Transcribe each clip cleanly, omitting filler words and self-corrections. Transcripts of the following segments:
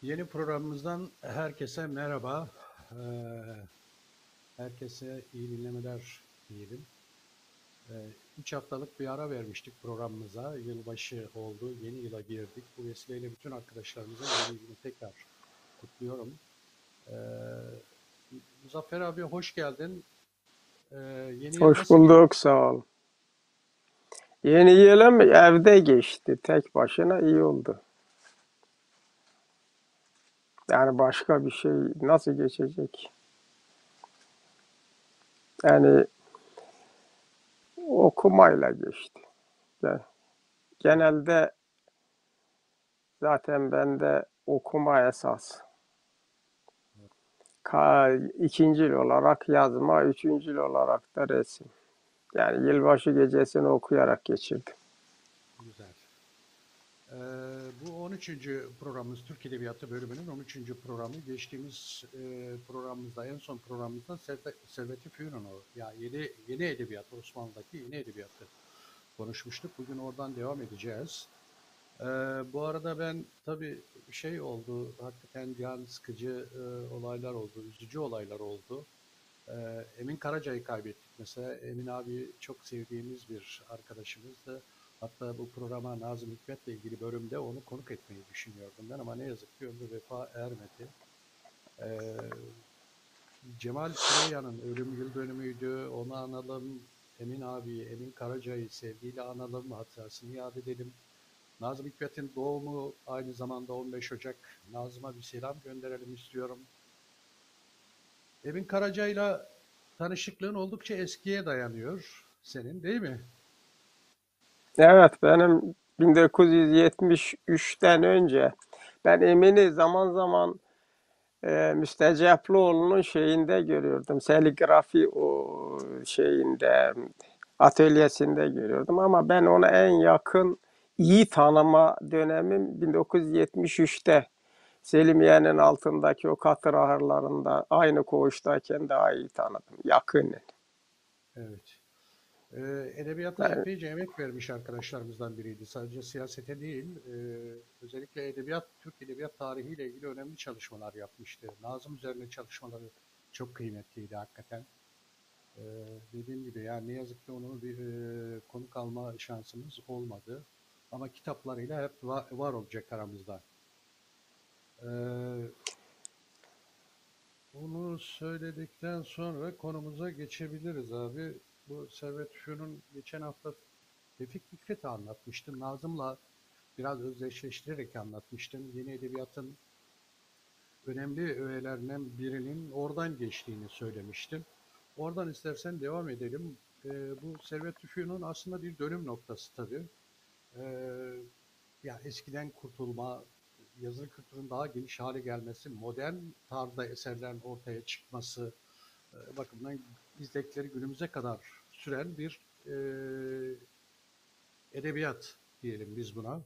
Yeni programımızdan herkese merhaba. Herkese iyi dinlemeler diyelim. 3 haftalık bir ara vermiştik programımıza. Yılbaşı oldu, yeni yıla girdik. Bu vesileyle bütün arkadaşlarımıza yeni yılı tekrar kutluyorum. Ee, Muzaffer abi hoş geldin. Ee, Yeni yıl Hoş nasıl geçti? bulduk, sağ ol. Yeni yılım evde geçti. Tek başına iyi oldu. Yani başka bir şey nasıl geçecek? Yani okumayla geçti. Yani genelde zaten bende okuma esas. İkincil olarak yazma, üçüncül olarak da resim. Yani yılbaşı gecesini okuyarak geçirdim. Güzel. Bu 13. programımız Türk Edebiyatı bölümünün 13. programı. Geçtiğimiz programımızda, en son programımızda Servet-i Fünun'u, ya yeni edebiyat, Osmanlı'daki yeni edebiyatı konuşmuştuk. Bugün oradan devam edeceğiz. Ee, Bu arada ben tabii şey oldu, hakikaten can sıkıcı olaylar oldu, üzücü olaylar oldu. Emin Karaca'yı kaybettik mesela. Emin abi çok sevdiğimiz bir arkadaşımızdı. Hatta bu programa Nazım Hikmet'le ilgili bölümde onu konuk etmeyi düşünüyordum ben ama ne yazık ki ömrü vefa ermedi. Ee, Cemal Süreyya'nın ölüm yıl dönümüydü. Onu analım. Emin abi, Emin Karaca'yı sevgiyle analım, hatırasını yad edelim. Nazım Hikmet'in doğumu aynı zamanda 15 Ocak. Nazım'a bir selam gönderelim istiyorum. Emin Karaca'yla tanışıklığın oldukça eskiye dayanıyor senin, değil mi? Evet, benim 1973'ten önce ben Emin'i zaman zaman Müstecaplıoğlu'nun şeyinde görüyordum. Seligrafi o şeyinde, atölyesinde görüyordum. Ama ben onu en yakın iyi tanıma dönemim 1973'te. Selimiye'nin altındaki o katır ahırlarında aynı koğuştayken daha iyi tanıdım. Yakın. Evet. Edebiyata Yani, epeyce emek vermiş arkadaşlarımızdan biriydi. Sadece siyasete değil, özellikle Türk edebiyat tarihiyle ilgili önemli çalışmalar yapmıştı. Nazım üzerine çalışmaları çok kıymetliydi hakikaten. Ee, Dediğim gibi yani ne yazık ki onu bir konuk alma şansımız olmadı. Ama kitaplarıyla hep var olacak aramızda. Ee, Bunu söyledikten sonra konumuza geçebiliriz abi. Bu Servet Fünun geçen hafta Tevfik Fikret'i anlatmıştın. Nazım'la biraz özdeşleştirerek anlatmıştın. Yeni edebiyatın önemli öğelerinden birinin oradan geçtiğini söylemiştin. Oradan istersen devam edelim. Bu Servet Fünun aslında bir dönüm noktası tabii. Ee, Ya eskiden kurtulma, yazılı kültürün daha geniş hale gelmesi, modern tarzda eserlerin ortaya çıkması bakımından izlekleri günümüze kadar süren bir edebiyat diyelim biz buna.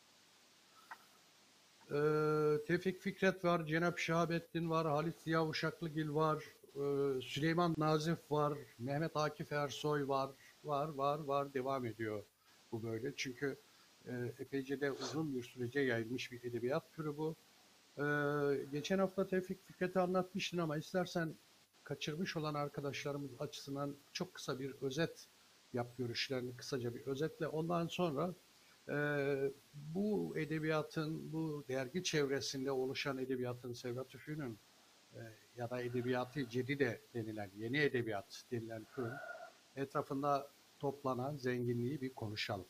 Tevfik Fikret var, Cenap Şahabettin var, Halit Ziya Uşaklıgil var, Süleyman Nazif var, Mehmet Akif Ersoy var, var, devam ediyor bu böyle. Çünkü epeyce de uzun bir sürece yayılmış bir edebiyat türü bu. Geçen hafta Tevfik Fikret'i anlatmıştın ama istersen kaçırmış olan arkadaşlarımız açısından çok kısa bir özet yap, görüşlerini kısaca bir özetle. Ondan sonra e, bu edebiyatın, bu dergi çevresinde oluşan edebiyatın, Servet Tüfü'nün e, ya da edebiyatı cedide denilen, yeni edebiyat denilen türün etrafında toplanan zenginliği bir konuşalım.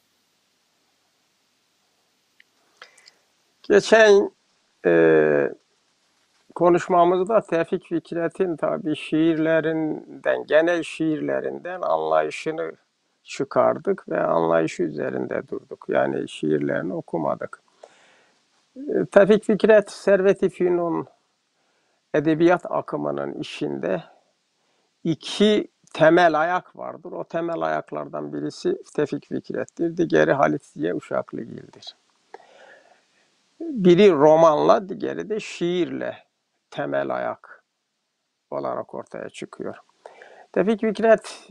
geçen e, konuşmamızda Tevfik Fikret'in tabii şiirlerinden, genel şiirlerinden anlayışını çıkardık ve anlayışı üzerinde durduk. Yani şiirlerini okumadık. Tevfik Fikret, Servet-i Fünun edebiyat akımının işinde iki temel ayak vardır. O temel ayaklardan birisi Tevfik Fikret'tir, diğeri Halit Ziya Uşaklıgil'dir. Biri romanla, diğeri de şiirle temel ayak olarak ortaya çıkıyor. Tevfik Fikret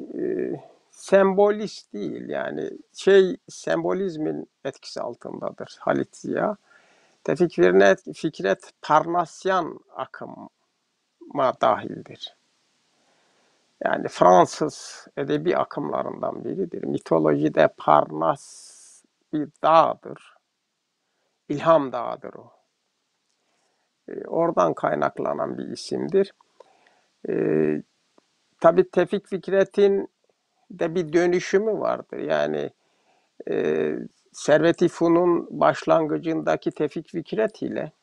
sembolist değil, yani sembolizmin etkisi altındadır Halit Ziya. Tevfik Fikret Parnasyan akıma dahildir. Yani Fransız edebi akımlarından biridir. Mitolojide Parnas bir dağdır. İlham dağıdır o. Oradan kaynaklanan bir isimdir. Tabii Tevfik Fikret'in de bir dönüşümü vardır. Yani Servet-i Fünun başlangıcındaki Tevfik Fikret ile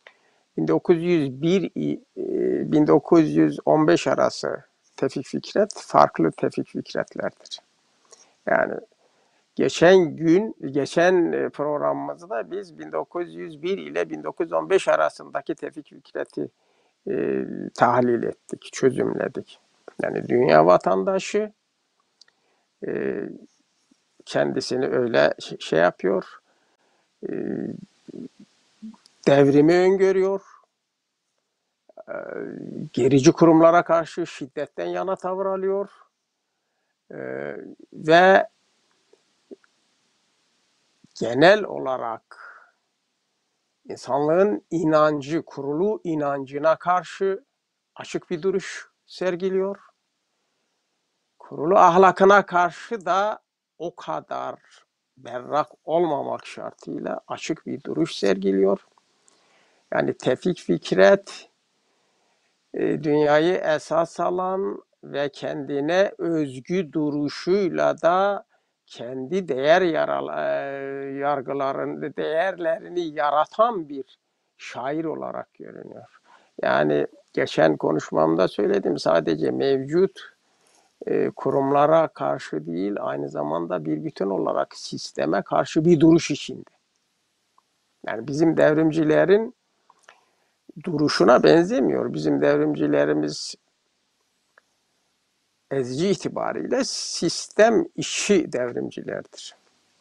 1901-1915 arası Tevfik Fikret farklı Tevfik Fikretlerdir. Yani geçen programımızda biz 1901 ile 1915 arasındaki Tevfik Fikret'i tahlil ettik, çözümledik. Yani dünya vatandaşı, kendisini öyle şey yapıyor, devrimi öngörüyor, gerici kurumlara karşı şiddetten yana tavır alıyor ve genel olarak insanlığın inancı, kurulu inancına karşı açık bir duruş sergiliyor. Kurulu ahlakına karşı da o kadar berrak olmamak şartıyla açık bir duruş sergiliyor. Yani Tevfik Fikret dünyayı esas alan ve kendine özgü duruşuyla da kendi değerlerini yaratan bir şair olarak görünüyor. Yani geçen konuşmamda söyledim, sadece mevcut kurumlara karşı değil, aynı zamanda bir bütün olarak sisteme karşı bir duruş içinde. Yani bizim devrimcilerin duruşuna benzemiyor. Bizim devrimcilerimiz ezici itibariyle sistem içi devrimcilerdir.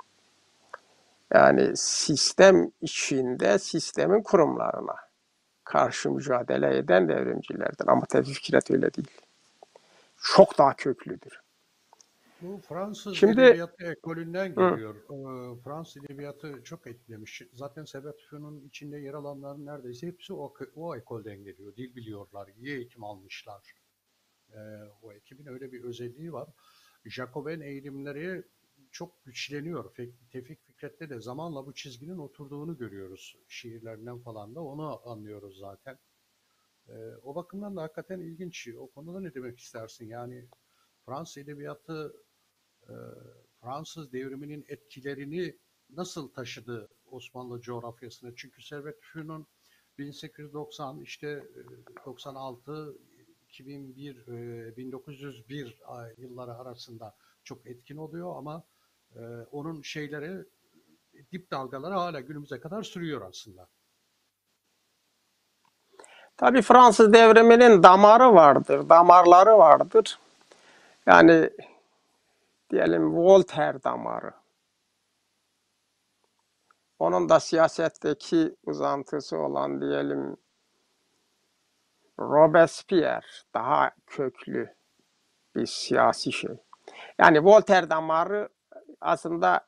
Yani sistem içinde sistemin kurumlarına karşı mücadele eden devrimcilerdir. Ama Tevfik Fikret öyle değil. Çok daha köklüdür. Bu Fransız Şimdi edebiyatı ekolünden geliyor. Fransız edebiyatı çok etkilemiş. Zaten Servet Fünun'un içinde yer alanların neredeyse hepsi o ekolden geliyor. Dil biliyorlar, iyi eğitim almışlar. O ekibin öyle bir özelliği var. Jacoben eğilimleri çok güçleniyor. Tevfik Fikret'te de zamanla bu çizginin oturduğunu görüyoruz. Şiirlerinden falan da onu anlıyoruz zaten. O bakımdan da hakikaten ilginç. O konuda ne demek istersin? Yani Fransız edebiyatı e, Fransız devriminin etkilerini nasıl taşıdı Osmanlı coğrafyasına? Çünkü Servet Fünun 1890 işte 96 2001 1901 yılları arasında çok etkin oluyor ama onun şeyleri dip dalgaları hala günümüze kadar sürüyor aslında. tabii Fransız devriminin damarları vardır. Yani diyelim Voltaire damarı. Onun da siyasetteki uzantısı olan diyelim Robespierre daha köklü bir siyasi şey. Yani Voltaire damarı aslında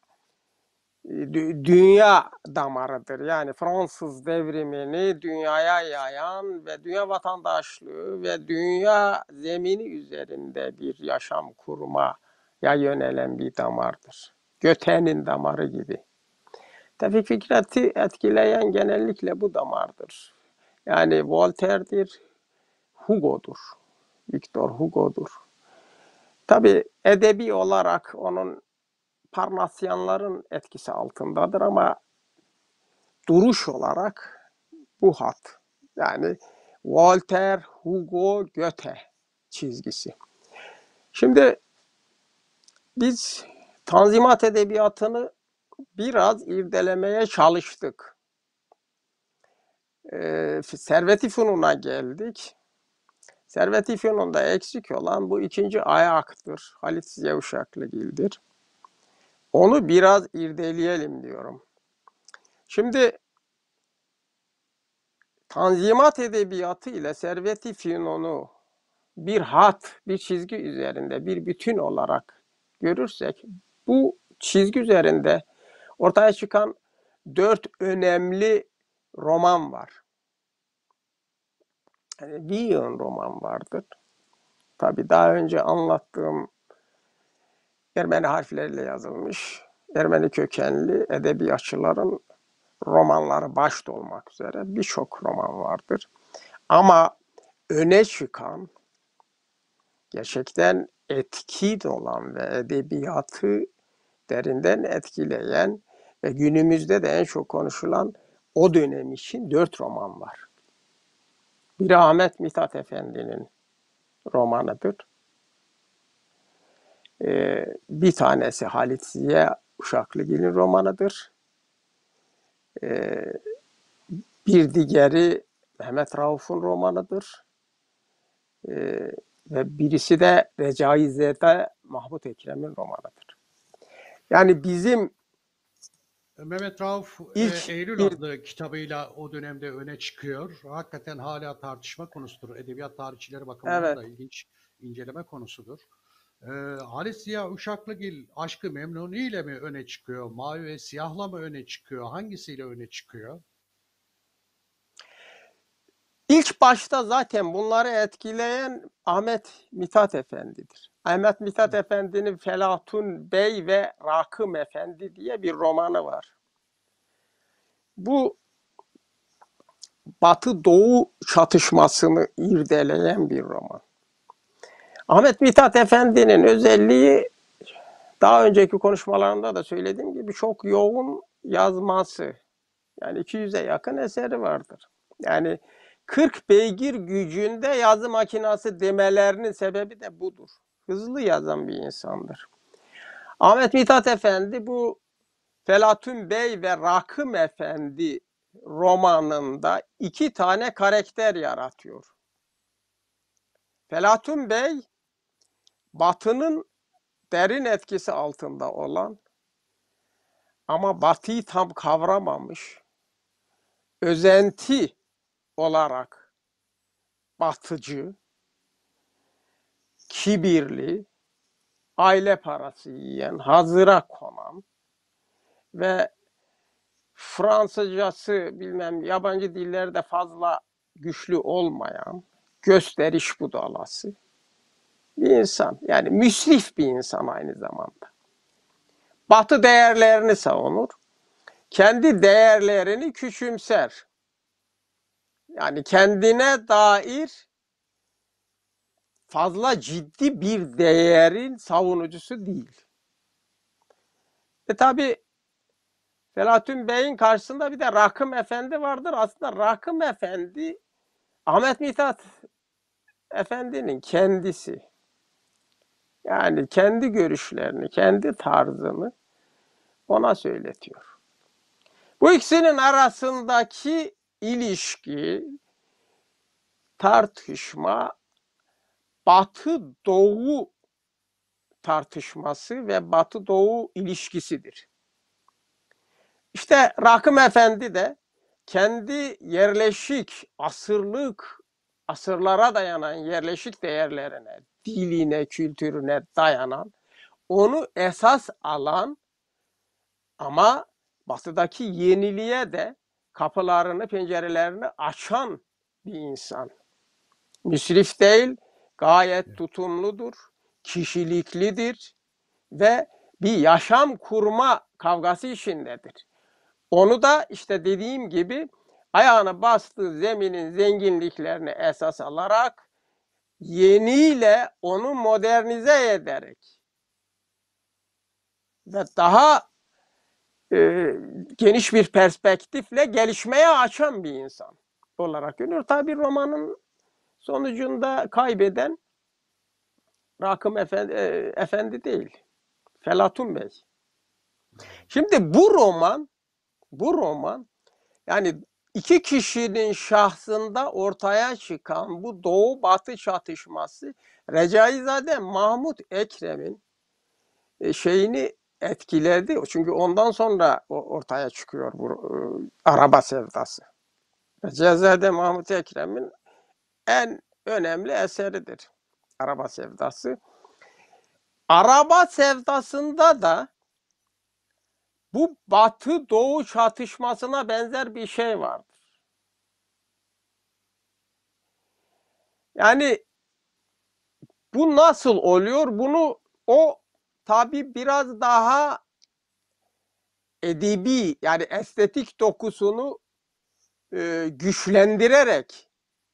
dünya damarıdır. Yani Fransız devrimini dünyaya yayan ve dünya vatandaşlığı ve dünya zemini üzerinde bir yaşam kurmaya yönelen bir damardır. Göte'nin damarı gibi. Tevfik Fikret'i etkileyen genellikle bu damardır. Yani Voltaire'dir, Hugo'dur. Victor Hugo'dur. Tabii edebi olarak onun Parnasyanların etkisi altındadır ama duruş olarak bu hat. Yani Voltaire, Hugo, Goethe çizgisi. Şimdi biz Tanzimat edebiyatını biraz irdelemeye çalıştık. Servet-i Fünun'a geldik. Servet-i Fünun'da eksik olan bu ikinci ayaktır. Halit Ziya Uşaklıgil'dir. Onu biraz irdeleyelim diyorum. Şimdi Tanzimat edebiyatı ile Servet-i Fünun'u bir hat, bir çizgi üzerinde bir bütün olarak görürsek bu çizgi üzerinde ortaya çıkan 4 önemli roman var. Yani bir yığın roman vardır. Tabii daha önce anlattığım Ermeni harfleriyle yazılmış, Ermeni kökenli edebiyatçıların romanları başta olmak üzere birçok roman vardır. Ama öne çıkan, gerçekten etkin olan ve edebiyatı derinden etkileyen ve günümüzde de en çok konuşulan o dönem için 4 roman var. Biri Ahmet Mithat Efendi'nin romanıdır. Bir tanesi Halit Ziya Uşaklıgil'in romanıdır. Bir diğeri Mehmet Rauf'un romanıdır. Ve birisi de Recaizade Mahmut Ekrem'in romanıdır. Yani bizim Mehmet Rauf ilk Eylül bir adlı kitabıyla o dönemde öne çıkıyor. Hakikaten hala tartışma konusudur. Edebiyat tarihçileri bakımından evet da ilginç inceleme konusudur. E, Halis Ziya Uşaklıgil Aşk-ı Memnuni ile mi öne çıkıyor? Mavi ve Siyah'la mı öne çıkıyor? Hangisiyle öne çıkıyor? ilk başta zaten bunları etkileyen Ahmet Mithat Efendi'dir. Ahmet Mithat Efendi'nin Felatun Bey ve Rakım Efendi diye bir romanı var. Bu Batı-Doğu çatışmasını irdeleyen bir roman. Ahmet Mithat Efendi'nin özelliği daha önceki konuşmalarımda da söylediğim gibi çok yoğun yazması. Yani 200'e yakın eseri vardır. Yani 40 beygir gücünde yazı makinası demelerinin sebebi de budur. Hızlı yazan bir insandır. Ahmet Mithat Efendi bu Felatun Bey ve Rakım Efendi romanında 2 tane karakter yaratıyor. Felatun Bey, Batı'nın derin etkisi altında olan ama Batı'yı tam kavramamış, özenti olarak batıcı, kibirli, aile parası yiyen, hazıra konan ve Fransızcası bilmem yabancı dillerde fazla güçlü olmayan, gösteriş budalası bir insan. Yani müsrif bir insan aynı zamanda. Batı değerlerini savunur. Kendi değerlerini küçümser. Yani kendine dair fazla ciddi bir değerin savunucusu değil. Tabi Felatun Bey'in karşısında bir de Rakım Efendi vardır. Aslında Rakım Efendi Ahmet Mithat Efendi'nin kendisi. Yani kendi görüşlerini, kendi tarzını ona söyletiyor. Bu ikisinin arasındaki ilişki, tartışma, Batı-Doğu tartışması ve Batı-Doğu ilişkisidir. İşte Rakım Efendi de kendi yerleşik, asırlara dayanan yerleşik değerlerine, diline, kültürüne dayanan, onu esas alan ama Batı'daki yeniliğe de kapılarını, pencerelerini açan bir insan. Müsrif değil, gayet tutumludur, kişiliklidir ve bir yaşam kurma kavgası içindedir. Onu da işte dediğim gibi ayağını bastığı zeminin zenginliklerini esas alarak yeniyle onu modernize ederek ve daha geniş bir perspektifle gelişmeye açan bir insan olarak görünüyor. Tabi romanın sonucunda kaybeden Rakım Efendi değil, Felatun Bey. Şimdi bu roman yani iki kişinin şahsında ortaya çıkan bu Doğu-Batı çatışması Recaizade Mahmut Ekrem'in şeyini etkiledi. Çünkü ondan sonra ortaya çıkıyor bu araba sevdası. Recaizade Mahmut Ekrem'in en önemli eseridir araba sevdası. Araba sevdasında da bu Batı-Doğu çatışmasına benzer bir şey vardır. Yani bu nasıl oluyor? Bunu o tabii biraz daha edebi, yani estetik dokusunu güçlendirerek,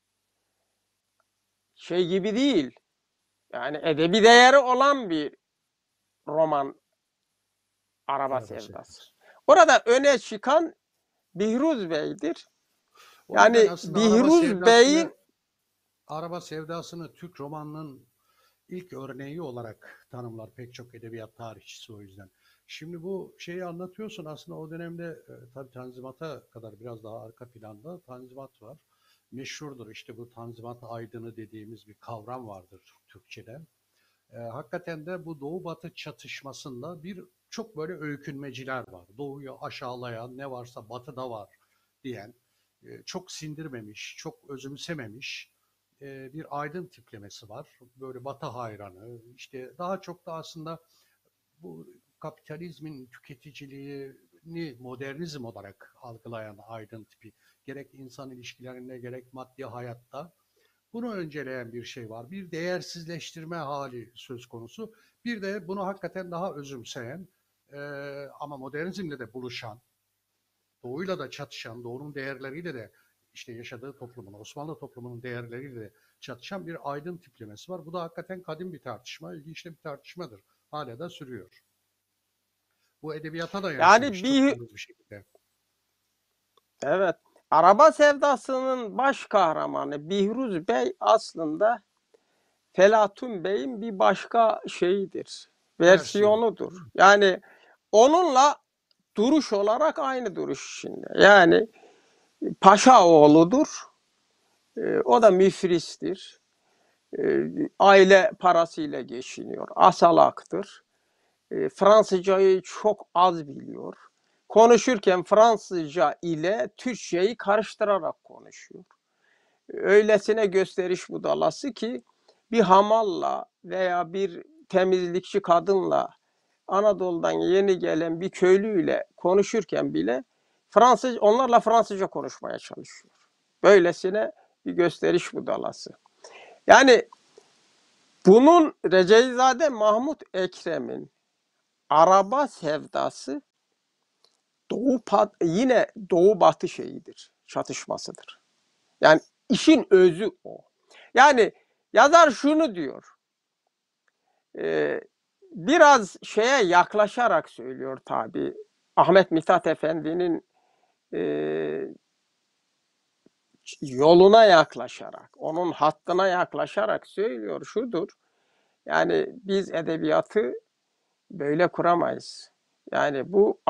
şey gibi değil. Yani edebi değeri olan bir roman Araba Araba Sevdası. sevdası. Orada öne çıkan Bihruz Bey'dir. O yüzden Yani aslında Bihruz Bey'in araba sevdasını Türk romanının ilk örneği olarak tanımlar pek çok edebiyat tarihçisi o yüzden. Şimdi bu şeyi anlatıyorsun aslında o dönemde tabii Tanzimat'a kadar biraz daha arka planda Tanzimat var. Meşhurdur işte bu Tanzimat aydını dediğimiz bir kavram vardır Türkçe'de. Hakikaten de bu Doğu Batı çatışmasında bir çok böyle öykünmeciler var. Doğuyu aşağılayan ne varsa Batı'da var diyen, çok sindirmemiş, çok özümsememiş bir aydın tiplemesi var. Böyle Batı hayranı, işte daha çok da aslında bu kapitalizmin tüketiciliğini modernizm olarak algılayan aydın tipi gerek insan ilişkilerinde gerek maddi hayatta bunu önceleyen bir şey var. Bir değersizleştirme hali söz konusu. Bir de bunu hakikaten daha özümseyen ama modernizmle de buluşan, doğuyla da çatışan, doğunun değerleriyle de işte yaşadığı toplumun, Osmanlı toplumunun değerleriyle de çatışan bir aydın tiplemesi var. Bu da hakikaten kadim bir tartışma, ilginç de bir tartışmadır. Hala da sürüyor. Bu edebiyata da yansımış yani çok bir bariz bir şekilde. evet, Araba Sevdası'nın baş kahramanı Bihruz Bey aslında Felatun Bey'in bir başka şeyidir, Versiyon. versiyonudur. Yani onunla duruş olarak aynı duruş içinde. Yani paşa oğludur. O da müfristir. Aile parasıyla geçiniyor. Asalaktır. Fransızcayı çok az biliyor. Konuşurken Fransızca ile Türkçeyi karıştırarak konuşuyor. Öylesine gösteriş budalası ki bir hamalla veya bir temizlikçi kadınla Anadolu'dan yeni gelen bir köylüyle konuşurken bile onlarla Fransızca konuşmaya çalışıyor. Böylesine bir gösteriş budalası. Yani bunun Receizade Mahmut Ekrem'in Araba Sevdası yine Doğu Batı şeyidir, çatışmasıdır. Yani işin özü o. Yani yazar şunu diyor, biraz şeye yaklaşarak söylüyor tabii. Ahmet Mithat Efendi'nin e, yoluna yaklaşarak, onun hattına yaklaşarak söylüyor şudur. Yani biz edebiyatı böyle kuramayız. Yani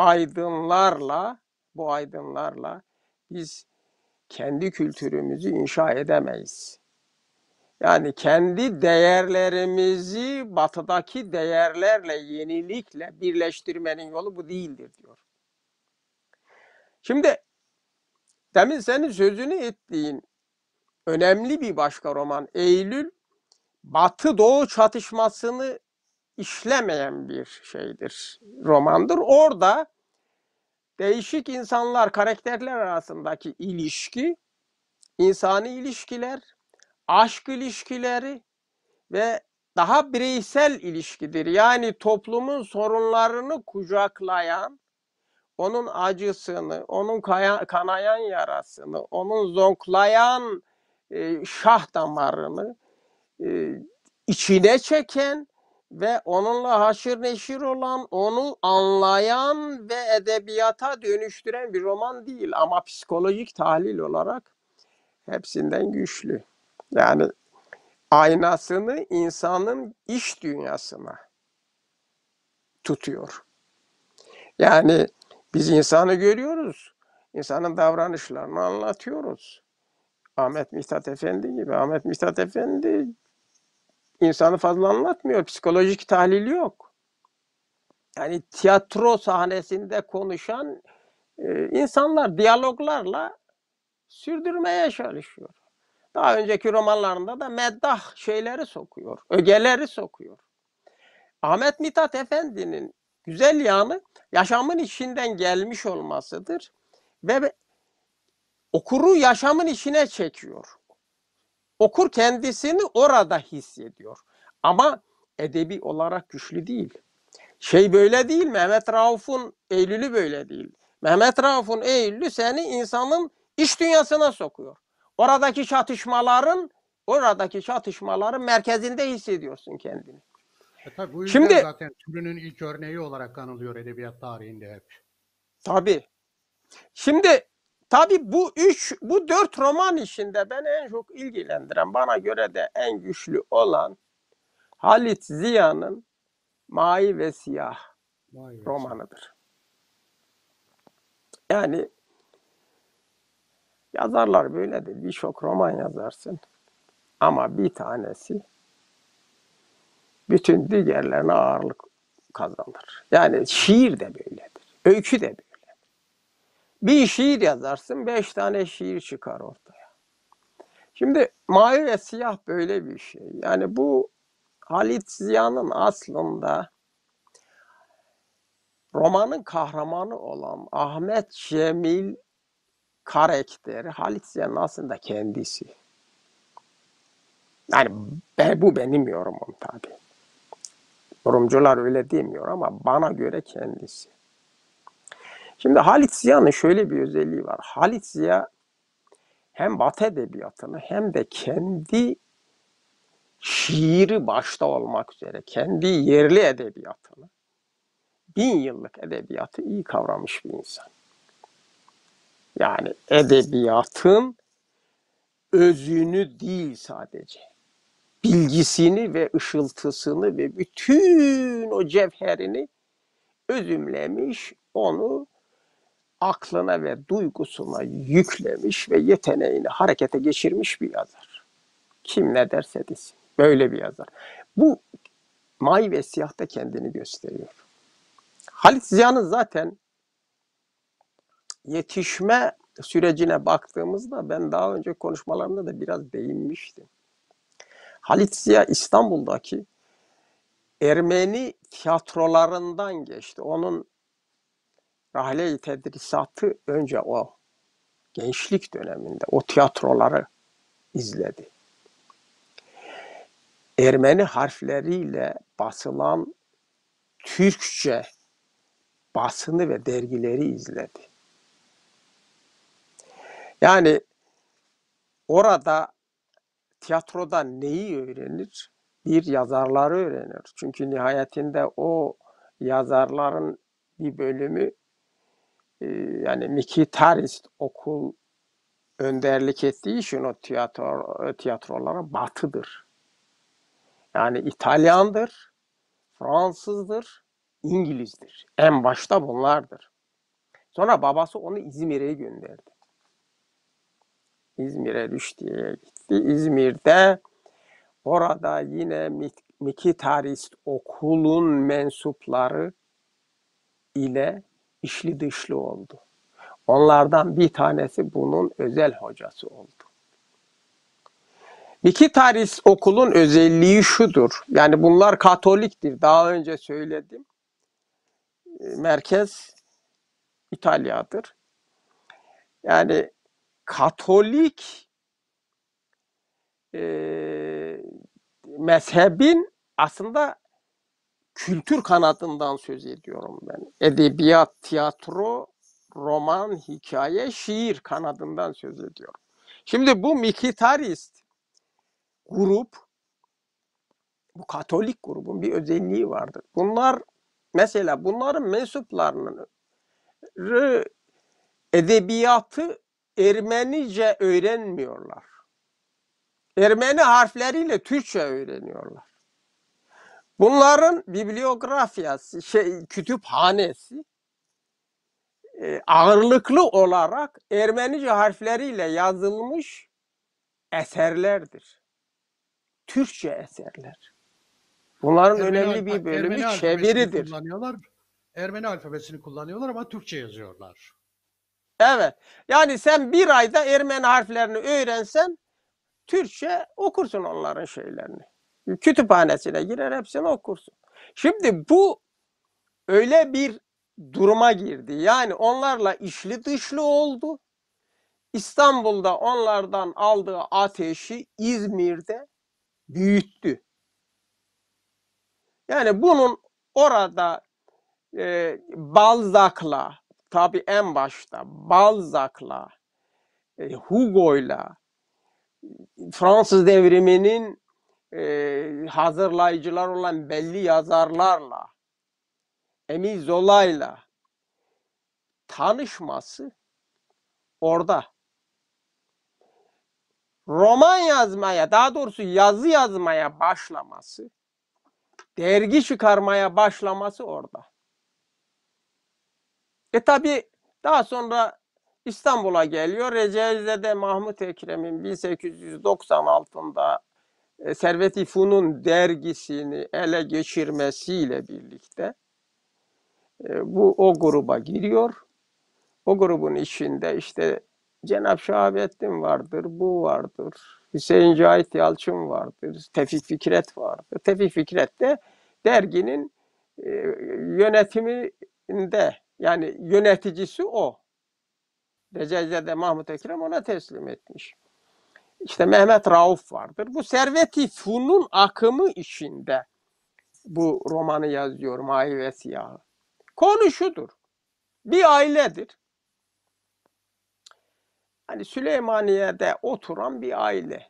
bu aydınlarla biz kendi kültürümüzü inşa edemeyiz. Yani kendi değerlerimizi batıdaki değerlerle, yenilikle birleştirmenin yolu bu değildir diyor. Şimdi demin senin sözünü ettiğin önemli bir başka roman Eylül, Batı-Doğu çatışmasını işlemeyen bir şeydir, romandır. Orada değişik insanlar, karakterler arasındaki ilişki, insani ilişkiler, aşk ilişkileri ve daha bireysel ilişkidir. Yani toplumun sorunlarını kucaklayan, onun acısını, onun kanayan yarasını, onun zonklayan şah damarını e, içine çeken ve onunla haşır neşir olan, onu anlayan ve edebiyata dönüştüren bir roman değil. Ama psikolojik tahlil olarak hepsinden güçlü. Yani aynasını insanın iç dünyasına tutuyor. Yani biz insanı görüyoruz. İnsanın davranışlarını anlatıyoruz. Ahmet Mithat Efendi gibi. Ahmet Mithat Efendi insanı fazla anlatmıyor. Psikolojik tahlil yok. Yani tiyatro sahnesinde konuşan insanlar diyaloglarla sürdürmeye çalışıyor. Daha önceki romanlarında da meddah şeyleri sokuyor, ögeleri sokuyor. Ahmet Mithat Efendi'nin güzel yanı yaşamın içinden gelmiş olmasıdır ve okuru yaşamın içine çekiyor. Okur kendisini orada hissediyor. Ama edebi olarak güçlü değil. Şey böyle değil, Mehmet Rauf'un Eylül'ü böyle değil. Mehmet Rauf'un Eylül'ü seni insanın iç dünyasına sokuyor. Oradaki çatışmaların merkezinde hissediyorsun kendini. Tabii bu yüzden Şimdi zaten türünün ilk örneği olarak anılıyor edebiyat tarihinde hep. tabii. Şimdi tabii bu dört roman işinde beni en çok ilgilendiren, bana göre de en güçlü olan Halit Ziya'nın Mavi ve Siyah Vay be. romanıdır. Yani yazarlar böyledir. Birçok roman yazarsın ama bir tanesi bütün diğerlerine ağırlık kazanır. Yani şiir de böyledir. Öykü de böyle. Bir şiir yazarsın, 5 tane şiir çıkar ortaya. Şimdi Mavi ve Siyah böyle bir şey. Yani bu Halit Ziya'nın aslında romanın kahramanı olan Ahmet Cemil karakteri Halit Ziya'nın aslında kendisi. Yani bu benim yorumum tabii. Yorumcular öyle demiyor ama bana göre kendisi. Şimdi Halit Ziya'nın şöyle bir özelliği var. Halit Ziya hem Batı edebiyatını hem de kendi şiiri başta olmak üzere kendi yerli edebiyatını, 1000 yıllık edebiyatı iyi kavramış bir insan. Yani edebiyatın özünü değil sadece, bilgisini ve ışıltısını ve bütün o cevherini özümlemiş, onu aklına ve duygusuna yüklemiş ve yeteneğini harekete geçirmiş bir yazar. Kim ne derse desin. Böyle bir yazar. Bu Mavi ve Siyah'ta kendini gösteriyor. Halit Ziya'nın zaten yetişme sürecine baktığımızda ben daha önce konuşmalarımda da biraz değinmiştim. Halit Ziya İstanbul'daki Ermeni tiyatrolarından geçti. Onun rahle-i tedrisatı önce o gençlik döneminde o tiyatroları izledi. Ermeni harfleriyle basılan Türkçe basını ve dergileri izledi. Yani orada tiyatroda neyi öğrenir? Bir yazarları öğrenir. Çünkü nihayetinde o yazarların bir bölümü yani Mikitarist okul önderlik ettiği için o tiyatrolara batıdır. Yani İtalyandır, Fransızdır, İngilizdir. En başta bunlardır. Sonra babası onu İzmir'e gönderdi. İzmir'e Rüştiye'ye gitti. İzmir'de orada yine Mikitarist okulun mensupları ile içli dışlı oldu. Onlardan bir tanesi bunun özel hocası oldu. Mikitarist okulun özelliği şudur. Yani bunlar Katoliktir. Daha önce söyledim. Merkez İtalya'dır. Yani Katolik mezhebin aslında kültür kanadından söz ediyorum ben. Edebiyat, tiyatro, roman, hikaye, şiir kanadından söz ediyorum. Şimdi bu Mikitarist grup, bu Katolik grubun bir özelliği vardır. Mesela bunların mensuplarının edebiyatı Ermenice öğrenmiyorlar. Ermeni harfleriyle Türkçe öğreniyorlar. Bunların bibliografyası, kütüphanesi ağırlıklı olarak Ermenice harfleriyle yazılmış eserlerdir. Türkçe eserler. Bunların önemli bir bölümü Ermeni alfabesini çeviridir. kullanıyorlar. Ermeni alfabesini kullanıyorlar ama Türkçe yazıyorlar. Evet. Yani sen bir ayda Ermeni harflerini öğrensen Türkçe okursun onların şeylerini. Kütüphanesine girer hepsini okursun. Şimdi bu öyle bir duruma girdi. Yani onlarla içli dışlı oldu. İstanbul'da onlardan aldığı ateşi İzmir'de büyüttü. Yani bunun orada Balzac'la, tabii en başta Balzac'la, Hugo'yla, Fransız devriminin hazırlayıcılar olan belli yazarlarla, Emile Zola'yla tanışması orada. Roman yazmaya, daha doğrusu yazı yazmaya başlaması, dergi çıkarmaya başlaması orada. Tabi daha sonra İstanbul'a geliyor. Recaizade Mahmut Ekrem'in 1896'da Servet-i Fünun dergisini ele geçirmesiyle birlikte bu o gruba giriyor. O grubun içinde işte Cenab-ı Şahabettin vardır, bu vardır. Hüseyin Cahit Yalçın vardır, Tevfik Fikret vardır. Tevfik Fikret de derginin yönetiminde, yani yöneticisi o. Recaizade Mahmut Ekrem ona teslim etmiş. İşte Mehmet Rauf vardır. Bu Servet-i Fünun akımı içinde bu romanı yazıyor, Mavi ve Siyahı. Konu şudur. Bir ailedir. Hani Süleymaniye'de oturan bir aile.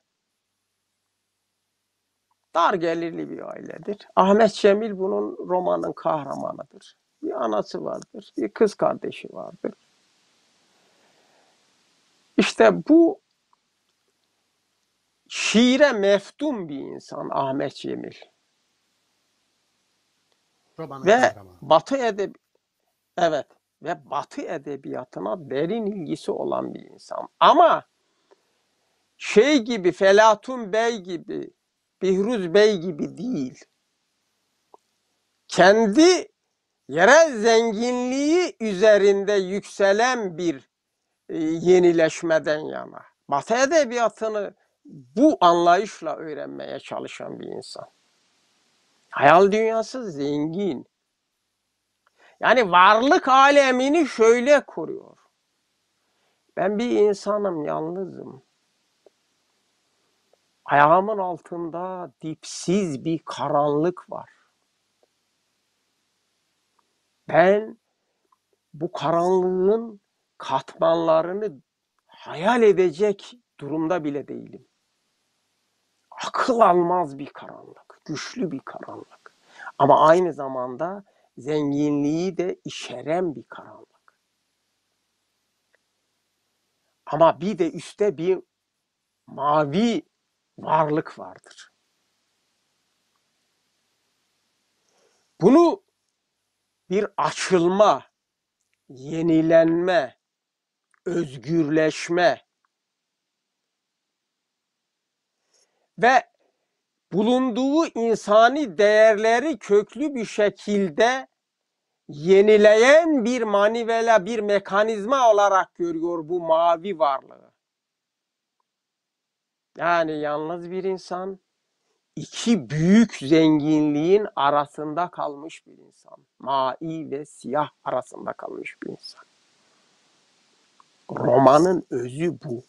Dar gelirli bir ailedir. Ahmet Cemil bunun romanın kahramanıdır. Bir anası vardır, bir kız kardeşi vardır. İşte bu şiire meftun bir insan Ahmet Cemil. Romanın Ve kahramanı. Batı edebiyatına derin ilgisi olan bir insan. Ama şey gibi, Felatun Bey gibi, Bihruz Bey gibi değil. Kendi yerel zenginliği üzerinde yükselen bir yenileşmeden yana. Batı edebiyatını bu anlayışla öğrenmeye çalışan bir insan. Hayal dünyası zengin. Yani varlık alemini şöyle kuruyor. Ben bir insanım, yalnızım. Ayağımın altında dipsiz bir karanlık var. Ben bu karanlığın katmanlarını hayal edecek durumda bile değilim. Akıl almaz bir karanlık, güçlü bir karanlık. Ama aynı zamanda zenginliği de içeren bir karanlık. Ama bir de üstte bir mavi varlık vardır. Bunu bir açılma, yenilenme, özgürleşme ve bulunduğu insani değerleri köklü bir şekilde yenileyen bir manivela, bir mekanizma olarak görüyor bu mavi varlığı. Yani yalnız bir insan, iki büyük zenginliğin arasında kalmış bir insan. Mavi ve siyah arasında kalmış bir insan. Romanın özü bu.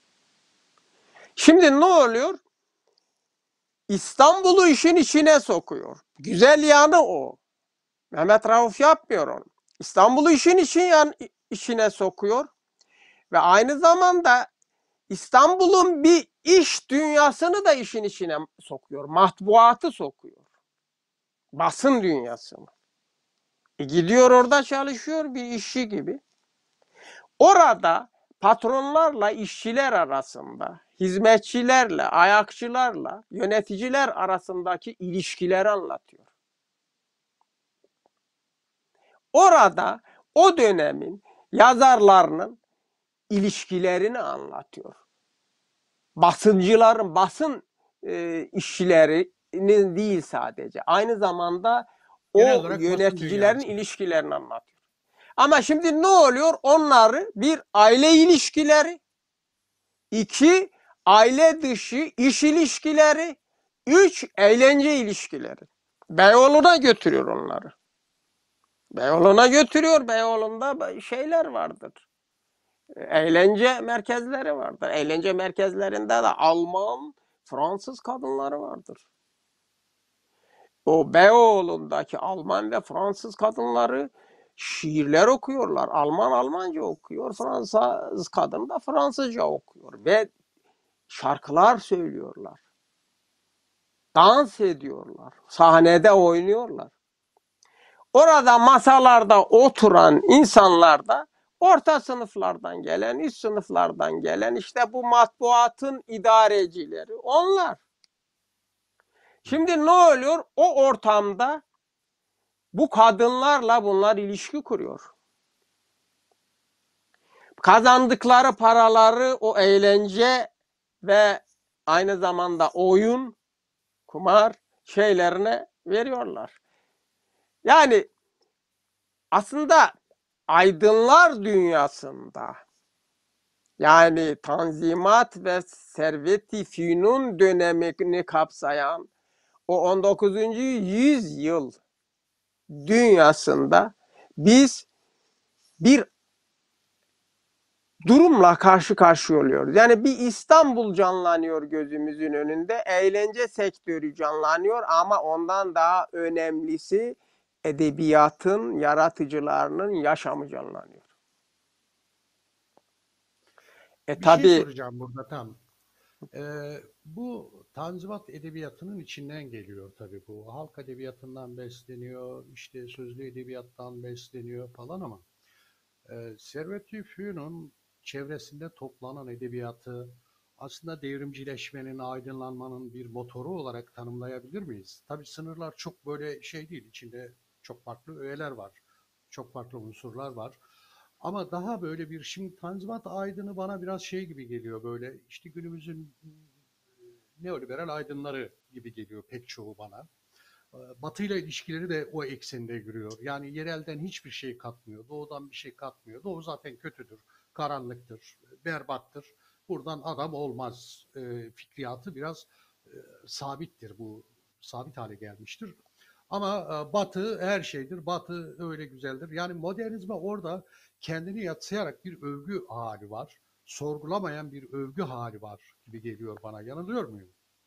Şimdi ne oluyor? İstanbul'u işin içine sokuyor. Güzel yanı o. Mehmet Rauf yapmıyor onu. İstanbul'u içine sokuyor ve aynı zamanda İstanbul'un bir iş dünyasını da işin içine sokuyor. Matbuatı sokuyor. Basın dünyasını. Gidiyor orada çalışıyor bir işçi gibi. Orada patronlarla işçiler arasında, hizmetçilerle, ayakçılarla, yöneticiler arasındaki ilişkileri anlatıyor. Orada o dönemin yazarlarının ilişkilerini anlatıyor. Basıncıların, basın işçilerinin değil sadece. Aynı zamanda Genel o olarak basın yöneticilerin dünyası. ilişkilerini anlatıyor. Ama şimdi ne oluyor? Onları bir aile ilişkileri, iki aile dışı iş ilişkileri, üç eğlence ilişkileri. Beyoğlu'na götürüyor onları. Beyoğlu'na götürüyor. Beyoğlu'nda şeyler vardır. Eğlence merkezleri vardır. Eğlence merkezlerinde de Alman, Fransız kadınları vardır. O Beyoğlu'ndaki Alman ve Fransız kadınları şiirler okuyorlar. Alman Almanca okuyor, Fransız kadın da Fransızca okuyor ve şarkılar söylüyorlar. Dans ediyorlar, sahnede oynuyorlar. Orada masalarda oturan insanlar da orta sınıflardan gelen, üst sınıflardan gelen işte bu matbuatın idarecileri onlar. Şimdi ne oluyor? O ortamda bu kadınlarla bunlar ilişki kuruyor. Kazandıkları paraları o eğlence ve aynı zamanda oyun, kumar şeylerine veriyorlar. Yani aslında aydınlar dünyasında yani Tanzimat ve Servet-i Fünun dönemini kapsayan o 19. yüzyıl dünyasında biz bir durumla karşı karşıya oluyoruz. Yani bir İstanbul canlanıyor gözümüzün önünde, eğlence sektörü canlanıyor ama ondan daha önemlisi edebiyatın yaratıcılarının yaşamı canlanıyor. Bir şey Tabii soracağım burada tam. Bu Tanzimat edebiyatının içinden geliyor tabii bu. Halk edebiyatından besleniyor, işte sözlü edebiyattan besleniyor falan ama Servet-i Fünun çevresinde toplanan edebiyatı aslında devrimcileşmenin, aydınlanmanın bir motoru olarak tanımlayabilir miyiz? Tabii sınırlar çok böyle şey değil, içinde çok farklı öğeler var, çok farklı unsurlar var. Ama daha böyle bir şimdi Tanzimat aydını bana biraz şey gibi geliyor böyle işte günümüzün neoliberal aydınları gibi geliyor pek çoğu bana. Batı ile ilişkileri de o eksende yürüyor. Yani yerelden hiçbir şey katmıyor. Doğudan bir şey katmıyor. Doğu zaten kötüdür, karanlıktır, berbattır. Buradan adam olmaz. Fikriyatı biraz sabittir bu. Sabit hale gelmiştir. Ama Batı her şeydir. Batı öyle güzeldir. Yani modernizme orada kendini yadsıyarak bir övgü hali var. Sorgulamayan bir övgü hali var gibi geliyor bana. Yanılıyor muyum?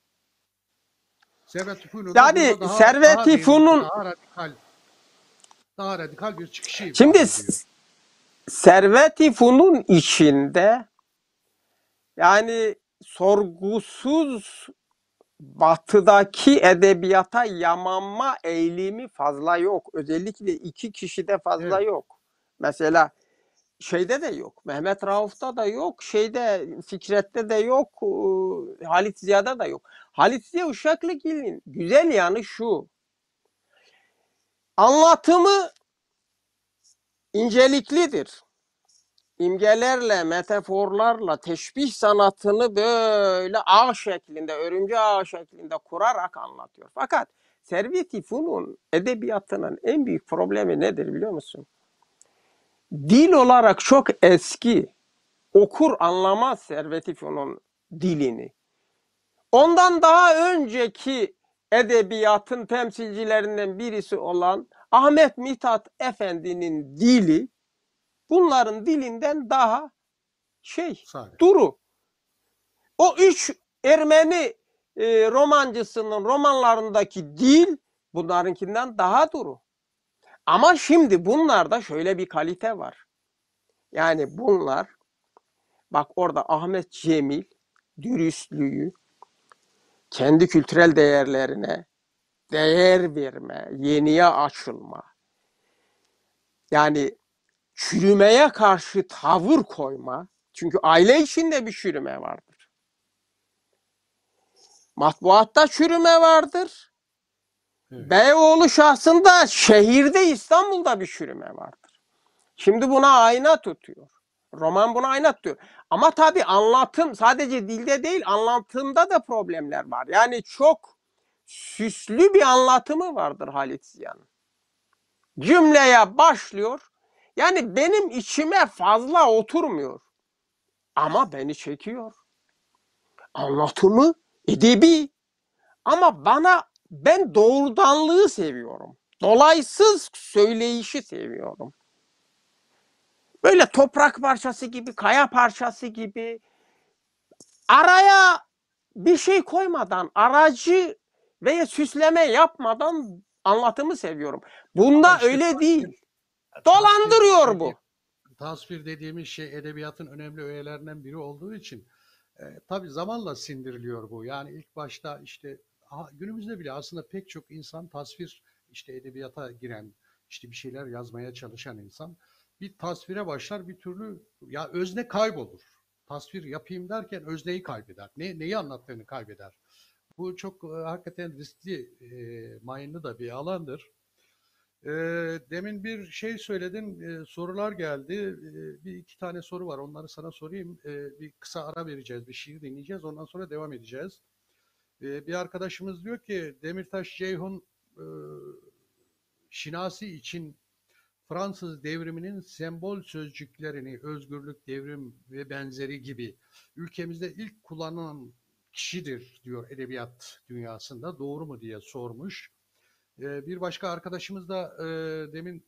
Servet Fünun da yani burada daha Servet-i devrimci, Fünun daha radikal bir çıkışı şimdi ifade ediyor. Servet-i Fünun içinde yani sorgusuz batıdaki edebiyata yamanma eğilimi fazla yok. Özellikle iki kişide fazla Evet, yok. Mesela şeyde de yok. Mehmet Rauf'ta da yok. Şeyde Fikret'te de yok. Halit Ziya'da da yok. Halit Ziya Uşaklıgil'in güzel yanı şu. Anlatımı inceliklidir. İmgelerle, metaforlarla teşbih sanatını böyle ağ şeklinde, örümcek ağ şeklinde kurarak anlatıyor. Fakat Servet-i Fünun edebiyatının en büyük problemi nedir biliyor musun? Dil olarak çok eski. Okur anlamaz Servet-i Fünun dilini. Ondan daha önceki edebiyatın temsilcilerinden birisi olan Ahmet Mithat Efendi'nin dili bunların dilinden daha sade. duru. O üç Ermeni romancısının romanlarındaki dil bunlarınkinden daha duru. Ama şimdi bunlarda şöyle bir kalite var. Yani bunlar bak orada Ahmet Cemil dürüstlüğü, kendi kültürel değerlerine değer verme, yeniye açılma. Yani çürümeye karşı tavır koyma. Çünkü aile içinde bir çürüme vardır. Matbuatta çürüme vardır. Evet, Beyoğlu şahsında şehirde İstanbul'da bir çürüme vardır. Şimdi buna ayna tutuyor. Roman buna ayna tutuyor. Ama tabii anlatım sadece dilde değil anlatımda da problemler var. Yani çok süslü bir anlatımı vardır Halit Ziya'nın. Cümleye başlıyor. Yani benim içime fazla oturmuyor. Ama beni çekiyor. Anlatımı edebi. Ama ben doğrudanlığı seviyorum. Dolaysız söyleyişi seviyorum. Böyle toprak parçası gibi, kaya parçası gibi araya bir şey koymadan, aracı veya süsleme yapmadan anlatımı seviyorum. Ama Bunda işte öyle değil. tasvir Dolandırıyor dediğim bu. tasvir dediğimiz şey edebiyatın önemli öğelerinden biri olduğu için tabii zamanla sindiriliyor bu. Yani ilk başta işte günümüzde bile aslında pek çok insan tasvir işte edebiyata giren işte bir şeyler yazmaya çalışan insan bir tasvire başlar bir türlü ya özne kaybolur. Tasvir yapayım derken özneyi kaybeder. Neyi anlattığını kaybeder. Bu çok hakikaten riskli, mayınlı da bir alandır. Demin bir şey söyledin, sorular geldi. Bir iki tane soru var, onları sana sorayım. Bir kısa ara vereceğiz, bir şiir dinleyeceğiz, ondan sonra devam edeceğiz. Bir arkadaşımız diyor ki, Demirtaş Ceyhun Şinasi için Fransız devriminin sembol sözcüklerini, özgürlük, devrim ve benzeri gibi ülkemizde ilk kullanılan kişidir diyor edebiyat dünyasında. Doğru mu diye sormuş. Bir başka arkadaşımız da demin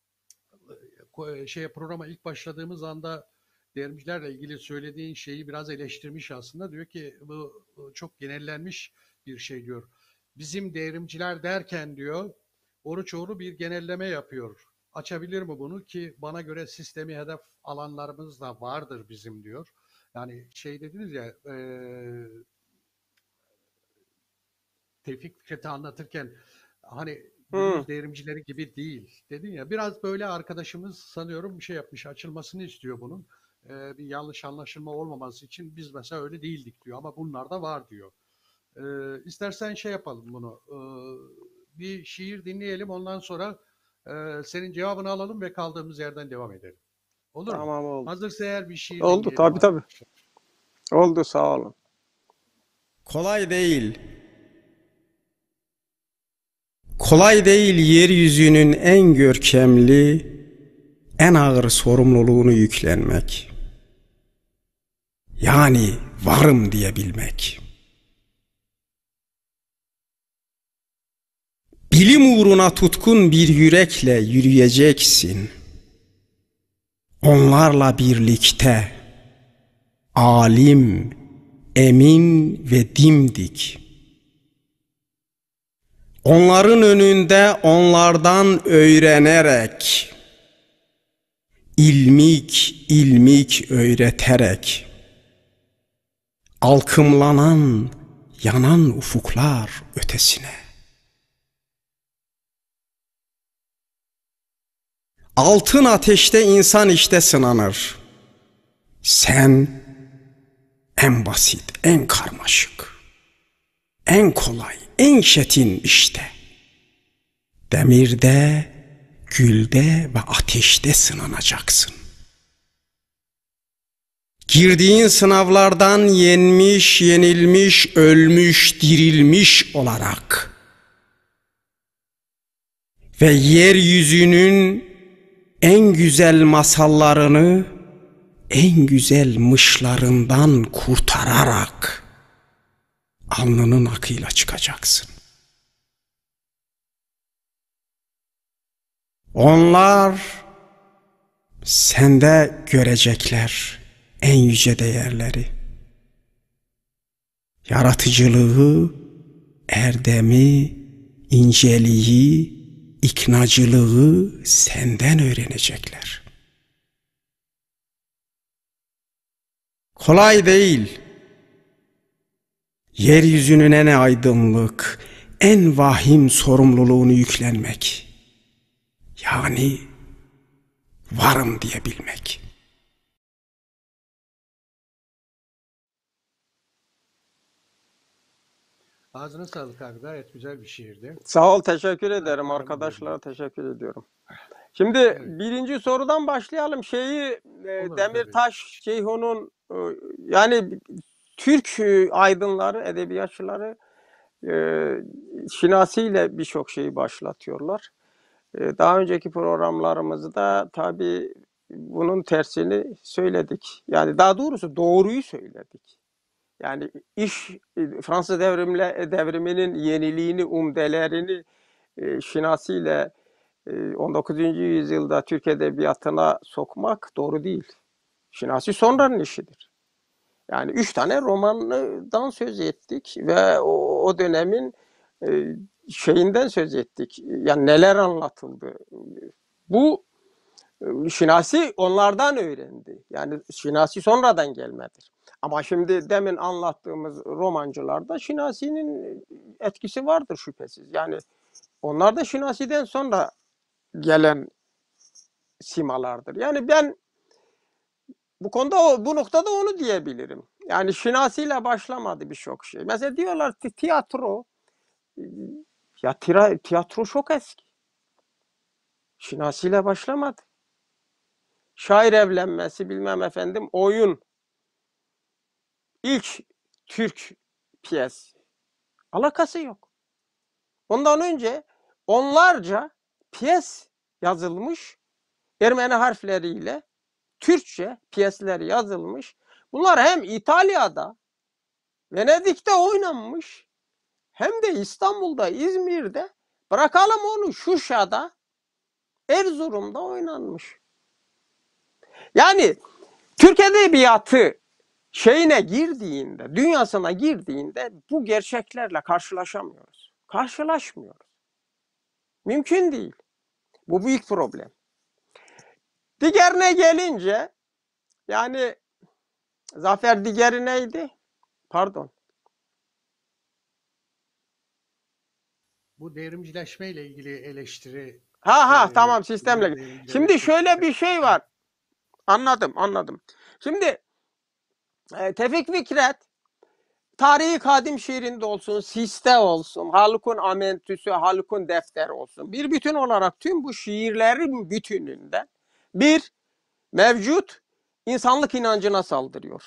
programa ilk başladığımız anda devrimcilerle ilgili söylediğin şeyi biraz eleştirmiş aslında. Diyor ki bu çok genellenmiş bir şey diyor. Bizim devrimciler derken diyor Oruçoğlu bir genelleme yapıyor. Açabilir mi bunu ki bana göre sistemi hedef alanlarımız da vardır bizim diyor. Yani şey dediniz ya Tevfik Fikret'i anlatırken hani Hı. günümüz devrimcileri gibi değil dedin ya. Biraz böyle arkadaşımız sanıyorum bir şey yapmış, açılmasını istiyor bunun. Bir yanlış anlaşılma olmaması için biz mesela öyle değildik diyor ama bunlar da var diyor. İstersen şey yapalım bunu. Bir şiir dinleyelim ondan sonra senin cevabını alalım ve kaldığımız yerden devam edelim. Olur mu? Tamam oldu. Hazırsa eğer bir şiir Oldu dinleyelim tabii tabii. arkadaşlar. Oldu sağ olun. Kolay değil. Kolay değil yeryüzünün en görkemli, en ağır sorumluluğunu yüklenmek. Yani varım diyebilmek. Bilim uğruna tutkun bir yürekle yürüyeceksin. Onlarla birlikte alim, emin ve dimdik. Onların önünde onlardan öğrenerek, ilmik öğreterek, alkımlanan, yanan ufuklar ötesine. Altın ateşte insan işte sınanır. Sen en basit, en karmaşık, en kolay, en çetin işte. Demirde, gülde ve ateşte sınanacaksın. Girdiğin sınavlardan yenmiş, yenilmiş, ölmüş, dirilmiş olarak ve yeryüzünün en güzel masallarını en güzel mışlarından kurtararak alnının akıyla çıkacaksın. Onlar sende görecekler en yüce değerleri. Yaratıcılığı, erdemi, inceliği, iknacılığı senden öğrenecekler. Kolay değil. Yeryüzünün en aydınlık, en vahim sorumluluğunu yüklenmek. Yani varım diyebilmek. Ağzına sağlık abi. Gayet güzel bir şiirdi. Sağ ol, teşekkür ederim. Ayaklarına Arkadaşlara değdim. teşekkür ediyorum. Şimdi Evet. birinci sorudan başlayalım. Olur tabii. Demirtaş Ceyhun'un yani Türk aydınları, edebiyatçıları Şinasi ile birçok şeyi başlatıyorlar. Daha önceki programlarımızda tabii bunun tersini söyledik. Yani daha doğrusu doğruyu söyledik. Yani Fransız devriminin yeniliğini, umdelerini Şinasi ile 19. yüzyılda Türk edebiyatına sokmak doğru değil. Şinasi sonranın işidir. Yani 3 tane romandan söz ettik ve o dönemin şeyinden söz ettik. Yani neler anlatıldı. Bu Şinasi onlardan öğrendi. Yani Şinasi sonradan gelmedir. Ama şimdi demin anlattığımız romancılarda Şinasi'nin etkisi vardır şüphesiz. Yani onlar da Şinasi'den sonra gelen simalardır. Yani ben bu konuda bu noktada onu diyebilirim. Yani Şinasi ile başlamadı birçok şey. Mesela diyorlar ki tiyatro, ya tiyatro çok eski. Şinasi ile başlamadı. Şair evlenmesi, bilmem efendim, oyun, ilk Türk piyes, alakası yok. Ondan önce onlarca piyes yazılmış, Ermeni harfleriyle Türkçe piyesler yazılmış. Bunlar hem İtalya'da, Venedik'te oynanmış, hem de İstanbul'da, İzmir'de, bırakalım onu Şuşa'da, Erzurum'da oynanmış. Yani Türk edebiyatı şeyine girdiğinde, dünyasına girdiğinde bu gerçeklerle karşılaşamıyoruz. Karşılaşmıyoruz. Mümkün değil. Bu büyük problem. Diğerine gelince, yani Zafer diğeri neydi? Pardon. Bu devrimcileşme ile ilgili eleştiri, Tamam, sistemle. devrimcileri Şimdi şöyle bir eleştirmek. şey var. Anladım. Şimdi Tevfik Fikret tarihi kadim şiirinde olsun, Siste olsun, Haluk'un Amentüsü, Haluk'un Defteri olsun. Bir bütün olarak tüm bu şiirlerin bütününde bir mevcut insanlık inancına saldırıyor.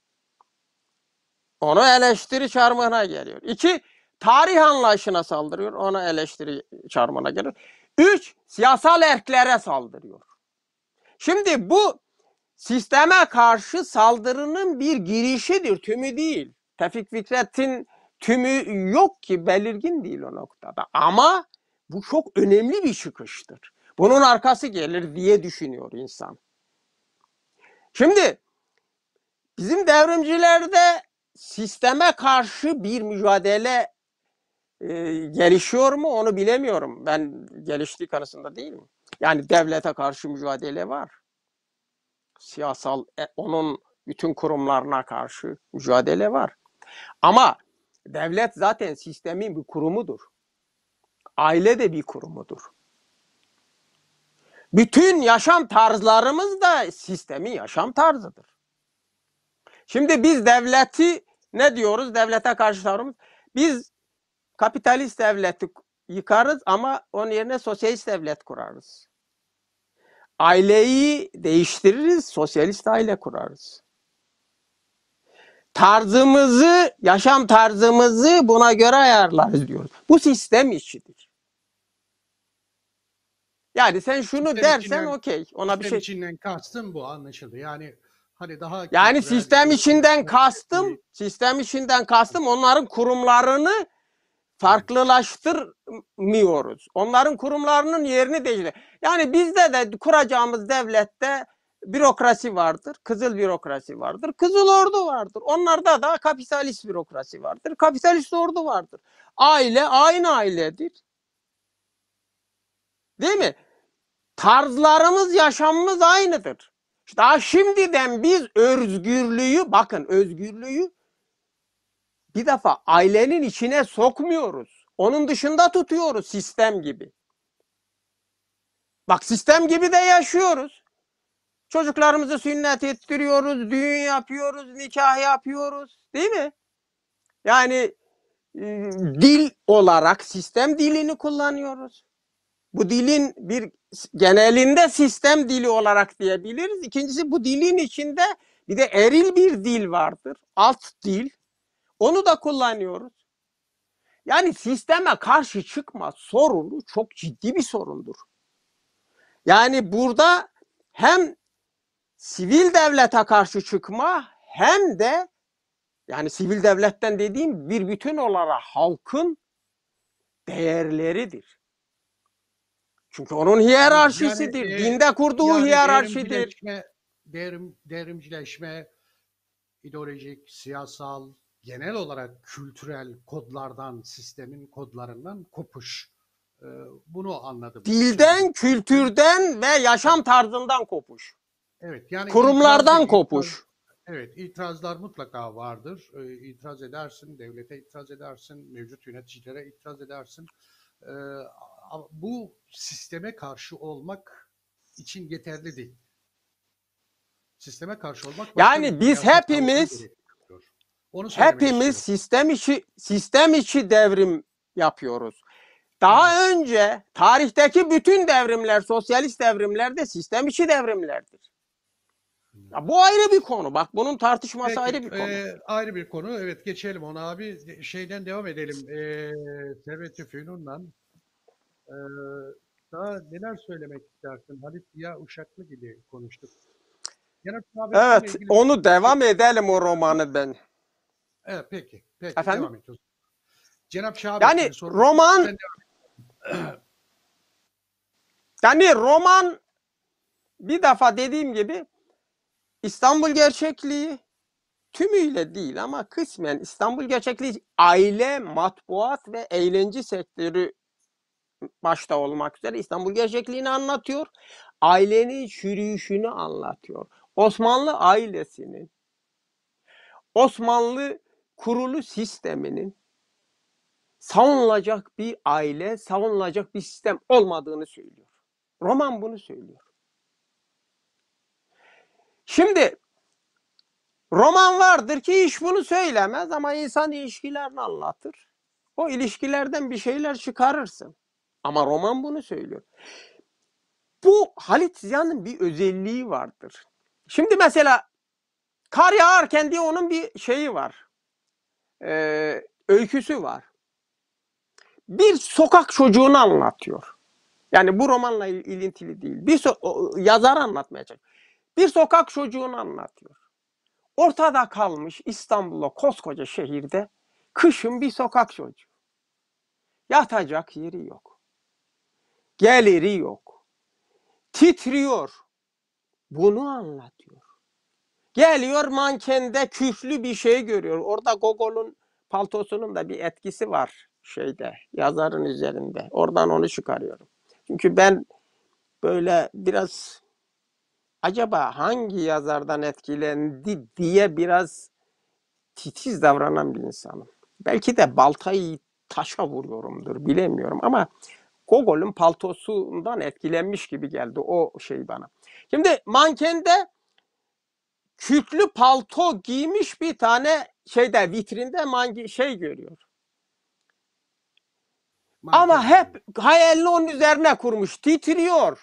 Onu eleştiri çarmıhına geliyor. 2, tarih anlayışına saldırıyor. Ona eleştiri çarmıhına geliyor. 3, siyasal erklere saldırıyor. Şimdi bu sisteme karşı saldırının bir girişidir, tümü değil. Tevfik Fikret'in tümü yok ki, belirgin değil o noktada. Ama bu çok önemli bir çıkıştır. Bunun arkası gelir diye düşünüyor insan. Şimdi bizim devrimcilerde sisteme karşı bir mücadele gelişiyor mu onu bilemiyorum. Ben geliştiği kanısında değilim. Yani devlete karşı mücadele var. Siyasal, onun bütün kurumlarına karşı mücadele var. Ama devlet zaten sistemin bir kurumudur. Aile de bir kurumudur. Bütün yaşam tarzlarımız da sistemin yaşam tarzıdır. Şimdi biz devleti ne diyoruz? Devlete karşı tavrımız. Biz kapitalist devleti yıkarız ama onun yerine sosyalist devlet kurarız. Aileyi değiştiririz, sosyalist aile kurarız. Tarzımızı, yaşam tarzımızı buna göre ayarlarız diyoruz. Bu sistem işidir. Yani sen şunu Sistem dersen içinden, okey. Ona bir sistem şey. içinden kastım bu, anlaşıldı. Yani hani daha Yani kültürel, sistem içinden kastım onların kurumlarını farklılaştırmıyoruz. Onların kurumlarının yerini değiştiriyor. Yani bizde de kuracağımız devlette bürokrasi vardır. Kızıl bürokrasi vardır. Kızıl ordu vardır. Onlarda da kapitalist bürokrasi vardır. Kapitalist ordu vardır. Aile aynı ailedir. Değil mi? Tarzlarımız, yaşamımız aynıdır. Daha şimdiden biz özgürlüğü bir defa ailenin içine sokmuyoruz. Onun dışında tutuyoruz sistem gibi. Bak, sistem gibi de yaşıyoruz. Çocuklarımızı sünnet ettiriyoruz, düğün yapıyoruz, nikah yapıyoruz. Değil mi? Yani dil olarak sistem dilini kullanıyoruz. Bu dilin bir genelinde sistem dili olarak diyebiliriz. İkincisi, bu dilin içinde bir de eril bir dil vardır. Alt dil. Onu da kullanıyoruz. Yani sisteme karşı çıkma sorunu çok ciddi bir sorundur. Yani burada hem sivil devlete karşı çıkma hem de, yani sivil devletten dediğim bir bütün olarak halkın değerleridir. Çünkü onun Anladım. hiyerarşisidir. Dinde kurduğu Yani hiyerarşidir. devrimcileşme, ideolojik, siyasal, genel olarak kültürel kodlardan, sistemin kodlarından kopuş. Ee, Bunu anladım Dilden, söylediğiniz. kültürden ve yaşam Evet, tarzından kopuş. evet. Yani Kurumlardan kopuş. evet, itirazlar mutlaka vardır. İtiraz edersin, devlete itiraz edersin, mevcut yöneticilere itiraz edersin. Ee, Ama bu sisteme karşı olmak için yeterli değil. Sisteme karşı olmak başka bir Yani biz siyasi tavrı gerektiriyor. Onu söylemek hepimiz istiyorum. sistem içi devrim yapıyoruz. Hı hı. Daha önce tarihteki bütün devrimler, sosyalist devrimler de sistem içi devrimlerdir. Ya bu ayrı bir konu. Bak bunun tartışması Peki, ayrı bir konu. ayrı bir konu. Evet, geçelim ona abi. Şeyden devam edelim. Servet-i Fünun'la. Ee, Daha neler söylemek istersin? Halit Ziya Uşaklı gibi konuştuk. Genel tabetiyle Evet, ilgili onu bir şey. devam edelim o romanı ben. Evet, peki. Peki, Efendim? devam ediyoruz. Cenap Şahabettin'i Yani sormuştuk. roman, Sen yani roman bir defa dediğim gibi İstanbul gerçekliği tümüyle değil ama kısmen İstanbul gerçekliği aile, matbuat ve eğlence sektörü başta olmak üzere İstanbul gerçekliğini anlatıyor. Ailenin çürüyüşünü anlatıyor. Osmanlı ailesinin, Osmanlı kurulu sisteminin savunulacak bir aile, savunulacak bir sistem olmadığını söylüyor. Roman bunu söylüyor. Şimdi roman vardır ki hiç bunu söylemez ama insan ilişkilerini anlatır. O ilişkilerden bir şeyler çıkarırsın. Ama roman bunu söylüyor. Bu Halit Ziya'nın bir özelliği vardır. Şimdi mesela kar yağarken diye onun bir şeyi var. Öyküsü var. Bir sokak çocuğunu anlatıyor. Yani bu romanla ilintili değil. Yazar anlatmaya çalışıyor. Bir sokak çocuğunu anlatıyor. Ortada kalmış İstanbul'da koskoca şehirde kışın bir sokak çocuğu. Yatacak yeri yok. Geliri yok. Titriyor. Bunu anlatıyor. Geliyor mankende küflü bir şey görüyor. Orada Gogol'un paltosunun da bir etkisi var şeyde yazarın üzerinde. Oradan onu çıkarıyorum. Çünkü ben böyle biraz acaba hangi yazardan etkilendi diye biraz titiz davranan bir insanım. Belki de baltayı taşa vuruyorumdur bilemiyorum ama Gogol'ün paltosundan etkilenmiş gibi geldi o şey bana. Şimdi mankende kürklü palto giymiş bir tane şeyde vitrinde şey görüyor. Ama manken görüyor. hep hayalini onun üzerine kurmuş. Titriyor.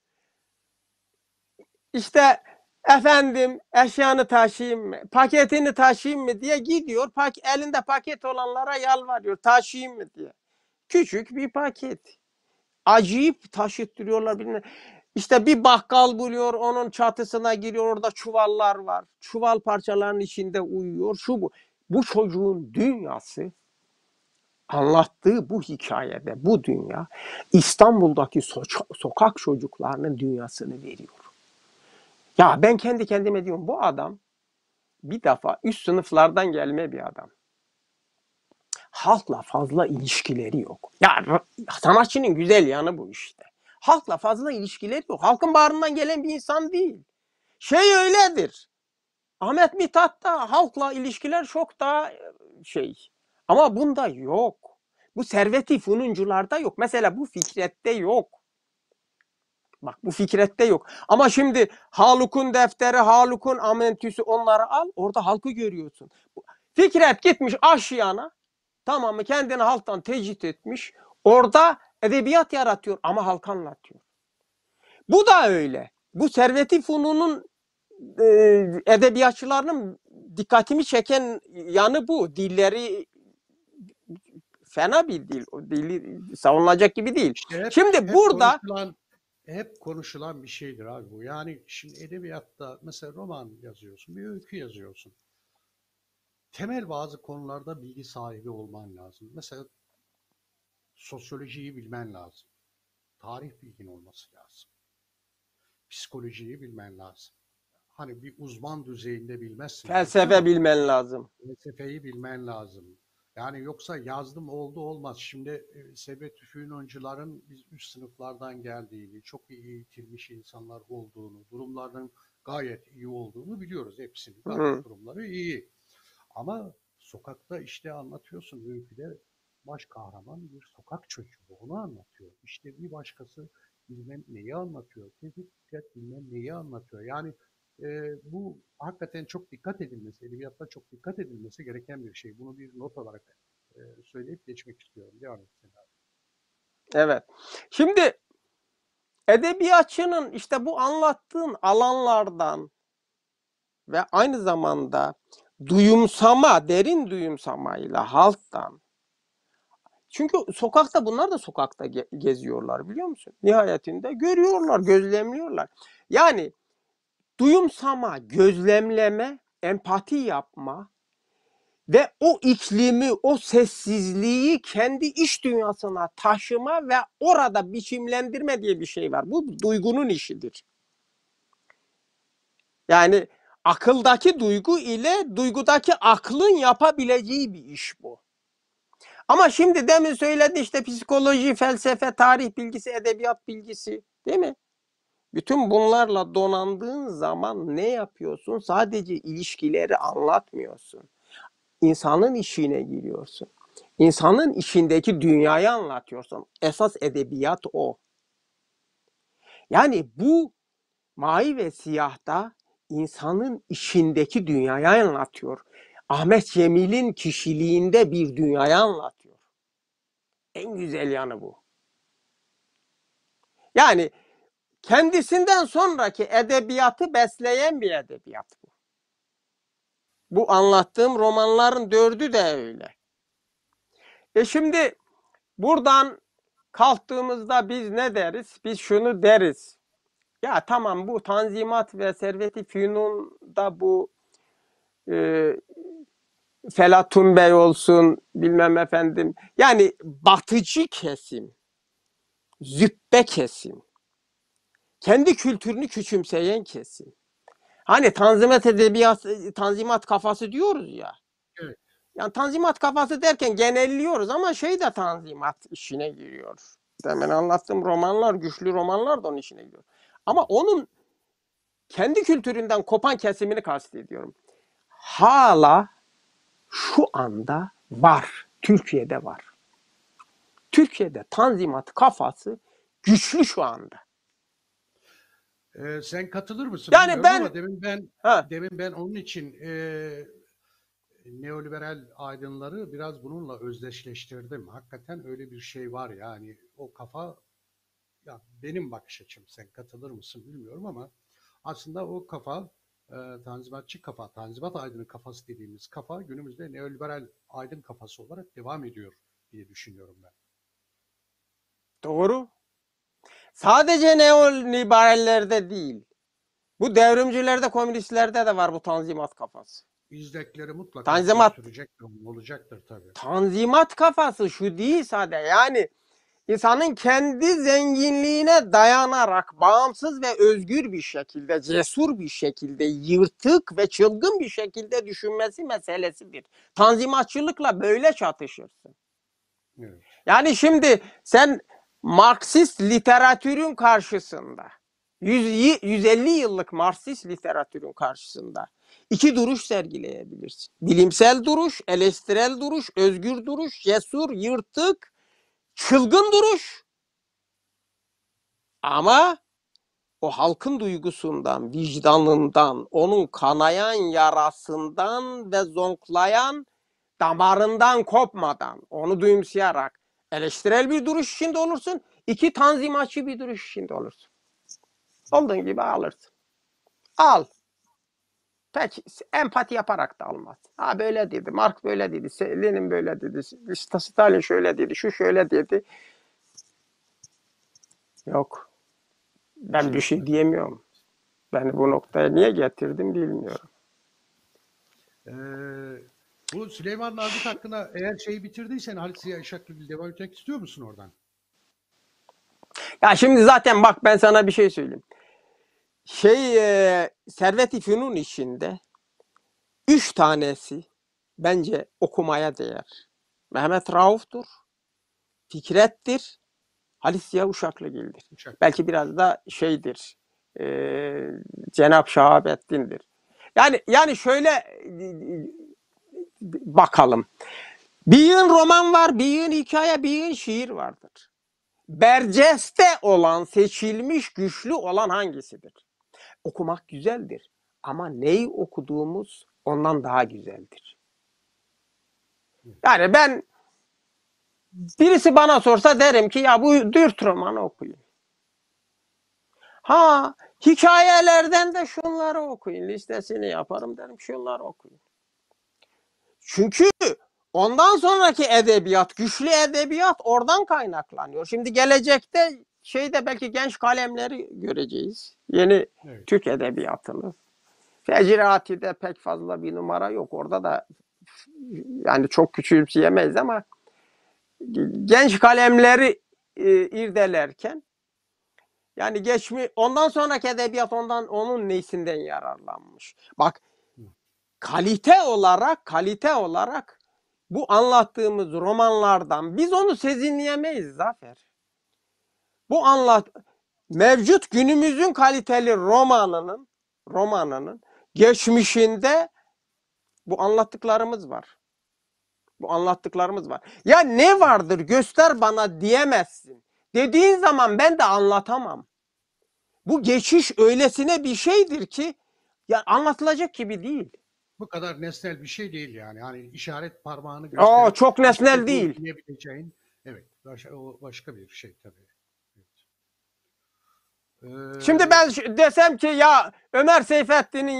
İşte efendim eşyanı taşıyayım mı? Paketini taşıyayım mı diye gidiyor. Elinde paket olanlara yalvarıyor. Taşıyayım mı diye. Küçük bir paket. Acayip taşıttırıyorlar birine. İşte bir bakkal buluyor, onun çatısına giriyor, orada çuvallar var. Çuval parçalarının içinde uyuyor. Şu bu. Bu çocuğun dünyası, anlattığı bu hikayede, bu dünya, İstanbul'daki sokak çocuklarının dünyasını veriyor. Ya ben kendi kendime diyorum, bu adam bir defa üst sınıflardan gelme bir adam. Halkla fazla ilişkileri yok. Ya sanatçının güzel yanı bu işte. Halkla fazla ilişkileri yok. Halkın bağrından gelen bir insan değil. Şey öyledir. Ahmet Mithat'ta halkla ilişkiler çok daha şey. Ama bunda yok. Bu Servet-i Fünuncularda yok. Mesela bu Fikret'te yok. Bak bu Fikret'te yok. Ama şimdi Haluk'un defteri, Haluk'un amentüsü onları al. Orada halkı görüyorsun. Fikret gitmiş aşıyana. Tamam mı? Kendini halktan tecrit etmiş. Orada edebiyat yaratıyor ama halka anlatıyor. Bu da öyle. Bu Servet-i Fünun'un edebiyatçılarının dikkatimi çeken yanı bu. Dilleri fena bir dil. O dili savunulacak gibi değil. İşte hep Şimdi hep burada konuşulan hep konuşulan bir şeydir abi bu. Yani şimdi edebiyatta mesela roman yazıyorsun, bir öykü yazıyorsun. Temel bazı konularda bilgi sahibi olman lazım. Mesela sosyolojiyi bilmen lazım. tarih bilgin olması lazım. Psikolojiyi bilmen lazım. Hani bir uzman düzeyinde bilmezsin belki Felsefe ama bilmen lazım. felsefeyi bilmen lazım. Yani yoksa yazdım oldu olmaz. Şimdi Sebet Fünuncuların biz üst sınıflardan geldiğini, çok iyi eğitilmiş insanlar olduğunu, durumlarının gayet iyi olduğunu biliyoruz hepsini. Gayet Hı. durumları iyi. Ama sokakta işte anlatıyorsun öyküde baş kahraman bir sokak çocuğu. Onu anlatıyor. İşte bir başkası bilmem neyi anlatıyor. Tevfik Fikret bilmem neyi anlatıyor. Yani bu hakikaten çok dikkat edilmesi, edebiyatta çok dikkat edilmesi gereken bir şey. Bunu bir not olarak söyleyip geçmek istiyorum. Devam et sen abi. Evet. Şimdi edebiyatçının işte bu anlattığın alanlardan ve aynı zamanda duyumsama, derin duyumsamayla halktan. Çünkü sokakta bunlar da sokakta geziyorlar biliyor musun? Nihayetinde görüyorlar, gözlemliyorlar. Yani duyumsama, gözlemleme, empati yapma ve o iklimi, o sessizliği kendi iç dünyasına taşıma ve orada biçimlendirme diye bir şey var. Bu duygunun işidir. Yani akıldaki duygu ile duygudaki aklın yapabileceği bir iş bu. Ama şimdi demin söyledi işte psikoloji, felsefe, tarih bilgisi, edebiyat bilgisi, değil mi? Bütün bunlarla donandığın zaman ne yapıyorsun? Sadece ilişkileri anlatmıyorsun. İnsanın işine giriyorsun. İnsanın içindeki dünyayı anlatıyorsun. Esas edebiyat o. Yani bu Mavi ve Siyah'ta insanın içindeki dünyayı anlatıyor. Ahmet Cemil'in kişiliğinde bir dünyayı anlatıyor. En güzel yanı bu. Yani kendisinden sonraki edebiyatı besleyen bir edebiyat bu. Bu anlattığım romanların 4'ü de öyle. Şimdi buradan kalktığımızda biz ne deriz? Biz şunu deriz. Ya tamam bu Tanzimat ve Servet-i Fünun'da bu e, Felatun Bey olsun bilmem efendim. Yani batıcı kesim, züppe kesim, kendi kültürünü küçümseyen kesim. Hani Tanzimat edebiyatı, Tanzimat kafası diyoruz ya. Evet. Yani Tanzimat kafası derken genelliyoruz ama şey de Tanzimat işine giriyor. Demin anlattığım romanlar, güçlü romanlar da onun işine giriyor. Ama onun kendi kültüründen kopan kesimini kastediyorum. Hala şu anda var. Türkiye'de var. Türkiye'de Tanzimat kafası güçlü şu anda. Sen katılır mısın Yani bilmiyorum ben ama ha, demin ben onun için neoliberal aydınları biraz bununla özdeşleştirdim. Hakikaten öyle bir şey var yani o kafa ya benim bakış açım sen katılır mısın bilmiyorum ama aslında o kafa tanzimatçı kafa, tanzimat aydını kafası dediğimiz kafa günümüzde neoliberal aydın kafası olarak devam ediyor diye düşünüyorum ben. doğru. Sadece neoliberallerde değil. Bu devrimcilerde, komünistlerde de var bu Tanzimat kafası. İzlekleri mutlaka Tanzimat sürecek olacaktır tabii. Tanzimat kafası şu değil sadece. Yani insanın kendi zenginliğine dayanarak bağımsız ve özgür bir şekilde, cesur bir şekilde, yırtık ve çılgın bir şekilde düşünmesi meselesidir. Tanzimatçılıkla böyle çatışırsın. Evet. Yani şimdi sen Marksist literatürün karşısında, 150 yıllık Marksist literatürün karşısında iki duruş sergileyebilirsin. Bilimsel duruş, eleştirel duruş, özgür duruş, cesur, yırtık, çılgın duruş. Ama o halkın duygusundan, vicdanından, onun kanayan yarasından ve zonklayan damarından kopmadan, onu duyumsayarak eleştirel bir duruş içinde olursun, iki tanzimatçı bir duruş içinde olursun. Olduğun gibi alırsın. Al. Peki empati yaparak da almaz. Ha böyle dedi, Marx böyle dedi, Lenin böyle dedi, Stalin şöyle dedi, şu şöyle dedi. Yok. Ben bir İşte şey diyemiyorum. Beni bu noktaya niye getirdin bilmiyorum. Ee, bu Süleyman Nazım hakkında eğer şeyi bitirdiysen Halit Ziya Işıklıgil devam etmek istiyor musun oradan? Ya şimdi zaten bak ben sana bir şey söyleyeyim. Servet-i Fünun işinde 3 tanesi bence okumaya değer. Mehmet Rauf'tur, Fikret'tir, Halis Ziya Uşaklıgil'dir. Uçak. Belki biraz da şeydir, e, Cenab Şahabettin'dir. Yani şöyle bakalım. Bir yığın roman var, bir yığın hikaye, bir yığın şiir vardır. Berceste olan, seçilmiş, güçlü olan hangisidir? Okumak güzeldir. Ama neyi okuduğumuz ondan daha güzeldir. Yani ben birisi bana sorsa derim ki ya bu Dürt romanı okuyun. Ha hikayelerden de şunları okuyun. Listesini yaparım derim şunları okuyun. Çünkü ondan sonraki edebiyat, güçlü edebiyat oradan kaynaklanıyor. Şimdi gelecekte belki genç kalemleri göreceğiz. Yeni Evet. Türk edebiyatını. Fecirati'de pek fazla bir numara yok. Orada da yani çok küçümseyemeyiz ama genç kalemleri irdelerken yani ondan sonraki edebiyat onun neysinden yararlanmış. Bak kalite olarak bu anlattığımız romanlardan biz onu sezinleyemeyiz Zafer. Bu mevcut günümüzün kaliteli romanının geçmişinde bu anlattıklarımız var. Bu anlattıklarımız var. Ya ne vardır göster bana diyemezsin. Dediğin zaman ben de anlatamam. Bu geçiş öylesine bir şeydir ki ya anlatılacak gibi değil. Bu kadar nesnel bir şey değil yani. Hani işaret parmağını gösterip Çok nesnel işte bu değil. diyebileceğin, evet, o başka bir şey tabii. Evet. Şimdi ben desem ki ya Ömer Seyfettin'in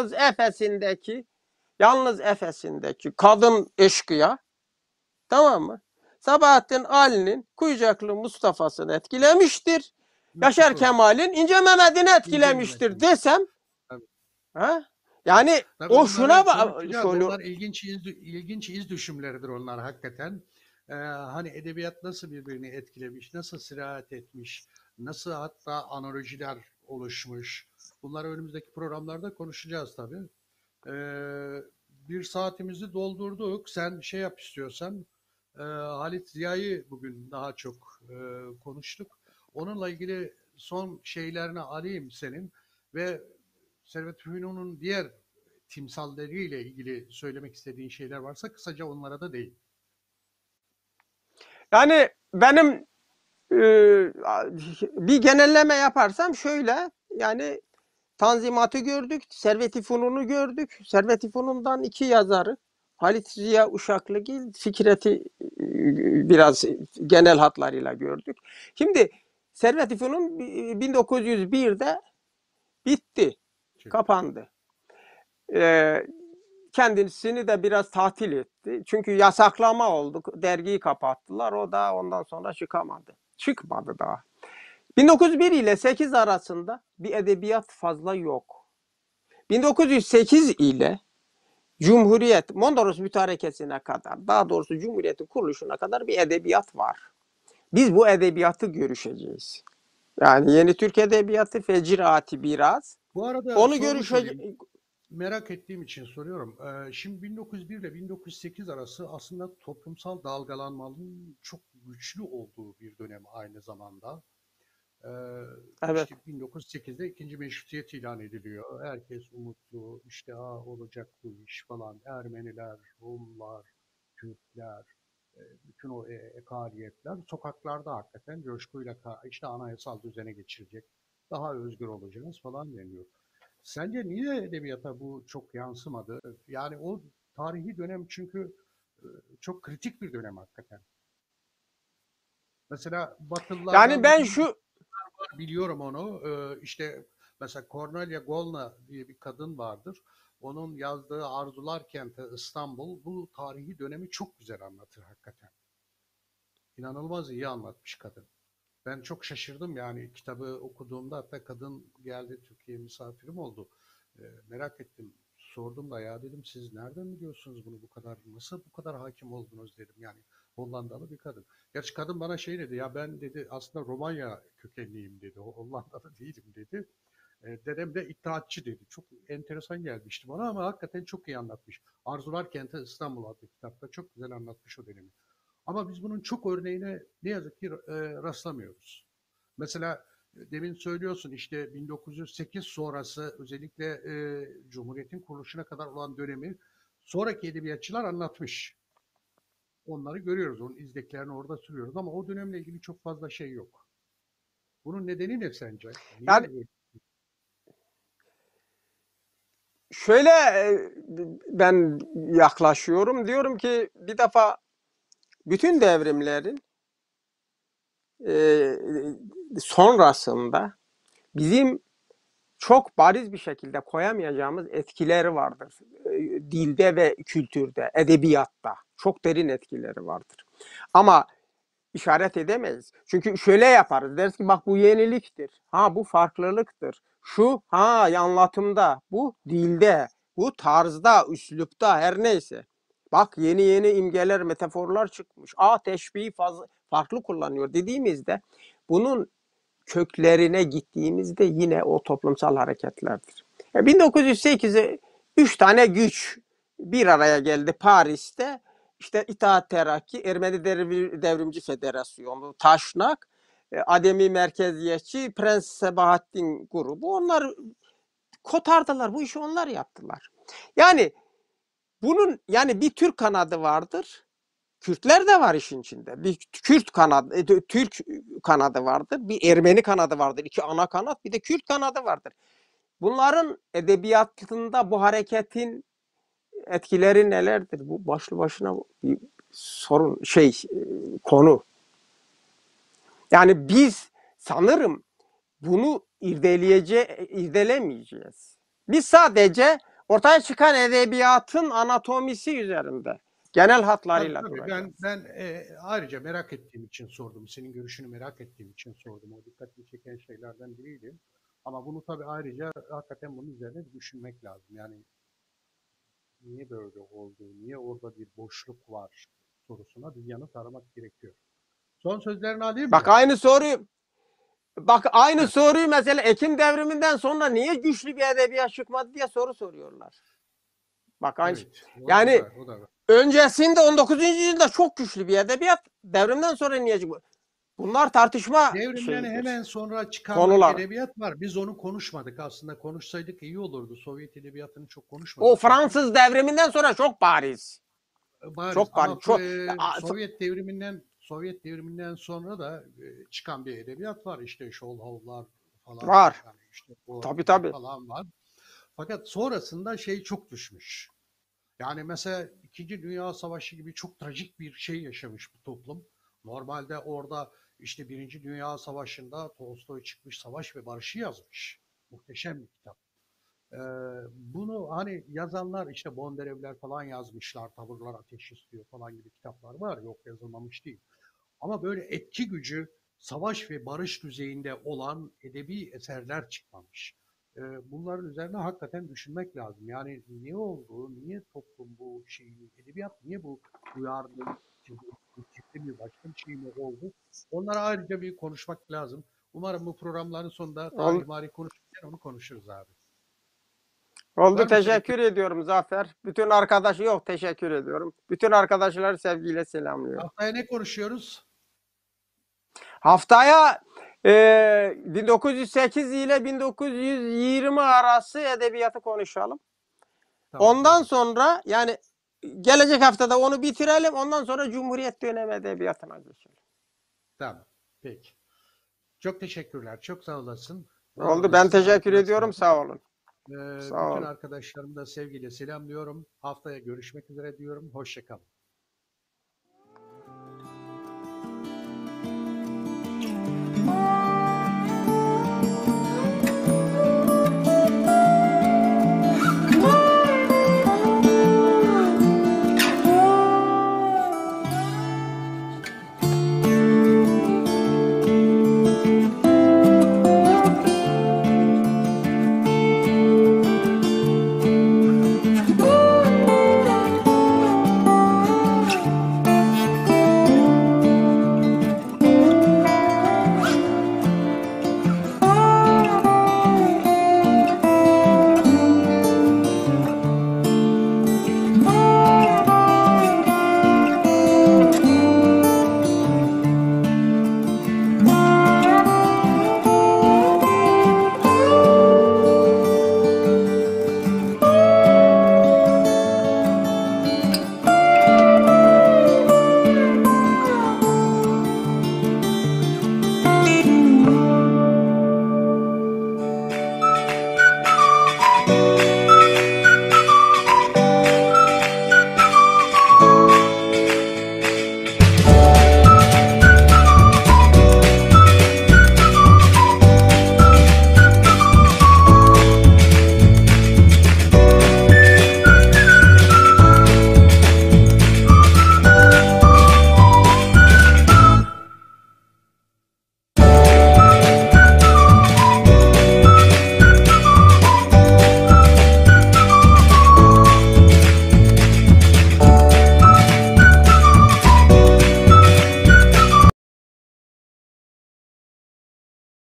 Yalnız Efes'indeki kadın eşkıya, tamam mı? Sabahattin Ali'nin Kuyucaklı Mustafa'sını etkilemiştir. Yaşar Mustafa Kemal'in İnce Mehmet'ini İnce etkilemiştir Mehmet'in. desem, Tabii. ha? Yani Tabii o onları şuna konuşacağız. şöyle Onlar ilginç iz düşümleridir onlar hakikaten. Hani edebiyat nasıl birbirini etkilemiş, nasıl sirayet etmiş, nasıl hatta analojiler oluşmuş. Bunları önümüzdeki programlarda konuşacağız tabii. Bir saatimizi doldurduk. Sen şey yap istiyorsan, Halit Ziya'yı bugün daha çok konuştuk. Onunla ilgili son şeylerini alayım senin ve Servet Fünun'un diğer timsalleriyle ilgili söylemek istediğin şeyler varsa kısaca onlara da değin. yani benim e, bir genelleme yaparsam şöyle yani Tanzimat'ı gördük, Servet-i Fünun'u gördük. Servet-i Fünun'dan 2 yazarı Halit Ziya Uşaklıgil, Fikret'i biraz genel hatlarıyla gördük. Şimdi Servet-i Fünun 1901'de bitti, Çünkü kapandı. Kendisini de biraz tatil etti. Çünkü yasaklama oldu, dergiyi kapattılar. O da ondan sonra çıkamadı. Çıkmadı daha. 1901 ile 8 arasında bir edebiyat fazla yok. 1908 ile Cumhuriyet, Mondros Mütarekesi'ne kadar, daha doğrusu Cumhuriyet'in kuruluşuna kadar bir edebiyat var. Biz bu edebiyatı görüşeceğiz. Yani yeni Türk edebiyatı, fecirati biraz. bu arada Onu sormuş olayım. görüşeceğiz. Merak ettiğim için soruyorum. Şimdi 1901 ile 1908 arası aslında toplumsal dalgalanmanın çok güçlü olduğu bir dönem aynı zamanda. Evet. İşte 1908'de ikinci meşrutiyet ilan ediliyor. Herkes umutlu. İşte olacak bu iş falan. Ermeniler, Rumlar, Türkler, bütün o ekaliyetler sokaklarda hakikaten coşkuyla işte anayasal düzene geçirecek. Daha özgür olacağız falan deniyor. Sence niye edebiyata bu çok yansımadı? Yani o tarihi dönem çünkü çok kritik bir dönem hakikaten. Mesela Yani Batılılardan da ben şu biliyorum onu. İşte mesela Cornelia Golna diye bir kadın vardır. Onun yazdığı Arzular Kenti İstanbul bu tarihi dönemi çok güzel anlatır hakikaten. İnanılmaz iyi anlatmış kadın. Ben çok şaşırdım yani kitabı okuduğumda hatta kadın geldi Türkiye'ye misafirim oldu. Merak ettim sordum da ya dedim siz nereden biliyorsunuz bunu bu kadar nasıl bu kadar hakim oldunuz dedim yani Hollandalı bir kadın. Gerçi kadın bana şey dedi ya ben dedi aslında Romanya kökenliyim dedi Hollandalı değilim dedi. Dedem de İttihatçı dedi. Çok enteresan gelmişti bana ama hakikaten çok iyi anlatmış. Arzular Kenti İstanbul adlı kitapta çok güzel anlatmış o dönemi. Ama biz bunun çok örneğine ne yazık ki rastlamıyoruz. Mesela demin söylüyorsun işte 1908 sonrası özellikle Cumhuriyet'in kuruluşuna kadar olan dönemi sonraki edebiyatçılar anlatmış. Onları görüyoruz, onun izleklerini orada sürüyoruz ama o dönemle ilgili çok fazla şey yok. Bunun nedeni ne sence? Niye Yani böyle? şöyle ben yaklaşıyorum. Diyorum ki bir defa bütün devrimlerin e, sonrasında bizim çok bariz bir şekilde koyamayacağımız etkileri vardır. Dilde ve kültürde, edebiyatta çok derin etkileri vardır. Ama işaret edemeyiz. Çünkü şöyle yaparız. Deriz ki bak bu yeniliktir. Ha bu farklılıktır. Şu anlatımda, bu dilde, bu tarzda, üslupta her neyse. Bak yeni yeni imgeler, metaforlar çıkmış. Teşbihi farklı kullanıyor dediğimizde bunun köklerine gittiğimizde yine o toplumsal hareketlerdir. 1908'e 3 tane güç bir araya geldi Paris'te. İşte İttihat Terakki, Ermeni Devrimci Federasyonu, Taşnak, Ademi Merkeziyetçi, Prens Sebahattin grubu. Onlar kotardılar. Bu işi onlar yaptılar. Yani bunun yani bir Türk kanadı vardır. Kürtler de var işin içinde. Bir Kürt kanadı, Türk kanadı vardır. Bir Ermeni kanadı vardır. İki ana kanat. Bir de Kürt kanadı vardır. Bunların edebiyatında bu hareketin etkileri nelerdir? Bu başlı başına bir sorun, konu. Yani biz sanırım bunu irdelemeyeceğiz. Biz sadece ortaya çıkan edebiyatın anatomisi üzerinde genel Tabii hatlarıyla tabii. duracağız. Ben ayrıca merak ettiğim için sordum. Senin görüşünü merak ettiğim için sordum. O dikkatimi çeken şeylerden biriydi. Ama bunu tabii ayrıca hakikaten bunun üzerine düşünmek lazım. Yani niye böyle oldu? Niye orada bir boşluk var sorusuna bir yanıt aramak gerekiyor. Son sözlerini alayım Bak mı? aynı soruyu Bak aynı Heh, soruyu mesela Ekim devriminden sonra niye güçlü bir edebiyat çıkmadı diye soru soruyorlar. Bak aynı şey. evet. O Yani da o da. öncesinde 19. yüzyılda çok güçlü bir edebiyat, devrimden sonra niye çıkmadı? Bunlar tartışma Devrimden şeyidir. hemen sonra çıkan bir Konular. edebiyat var. Biz onu konuşmadık. Aslında konuşsaydık iyi olurdu. Sovyet edebiyatını çok O konuşmadık çünkü. Fransız devriminden sonra çok bariz. Bariz Çok bariz. ama Çok Sovyet devriminden sonra da çıkan bir edebiyat var işte Şolhovlar falan var. yani işte bu Tabii tabii. falan var. Fakat sonrasında şey çok düşmüş. Yani mesela İkinci Dünya Savaşı gibi çok trajik bir şey yaşamış bu toplum. Normalde orada işte Birinci Dünya Savaşı'nda Tolstoy çıkmış Savaş ve Barış'ı yazmış. Muhteşem bir kitap. Ee, Bunu hani yazanlar işte Bondarevler falan yazmışlar. Tavırlar ateş istiyor falan gibi kitaplar var. Yok yazılmamış değil. Ama böyle etki gücü savaş ve barış düzeyinde olan edebi eserler çıkmamış. Bunların üzerine hakikaten düşünmek lazım. Yani niye oldu, niye toplum bu şeyi, edebiyat niye bu duyarlılık, ciddi bir başka bir şey mi oldu? Onlara ayrıca bir konuşmak lazım. Umarım bu programların sonunda Ol, tarih mari konuşurken onu konuşuruz abi. oldu Var mı senin? teşekkür ediyorum Zafer. Bütün arkadaşı yok teşekkür ediyorum. Bütün arkadaşları sevgiyle selamlıyorum. Haftaya ne konuşuyoruz? Haftaya 1908 ile 1920 arası edebiyatı konuşalım. Tamam Ondan olur. sonra yani gelecek haftada onu bitirelim. Ondan sonra Cumhuriyet dönemi edebiyatına geçelim. Tamam. Peki. Çok teşekkürler. Çok sağ olasın. Var Oldu ben olasın. teşekkür Ağzına ediyorum sağlık. sağ olun. Sağ Bütün olun. arkadaşlarımı da sevgiyle selamlıyorum. Haftaya görüşmek üzere diyorum. Hoşça kalın.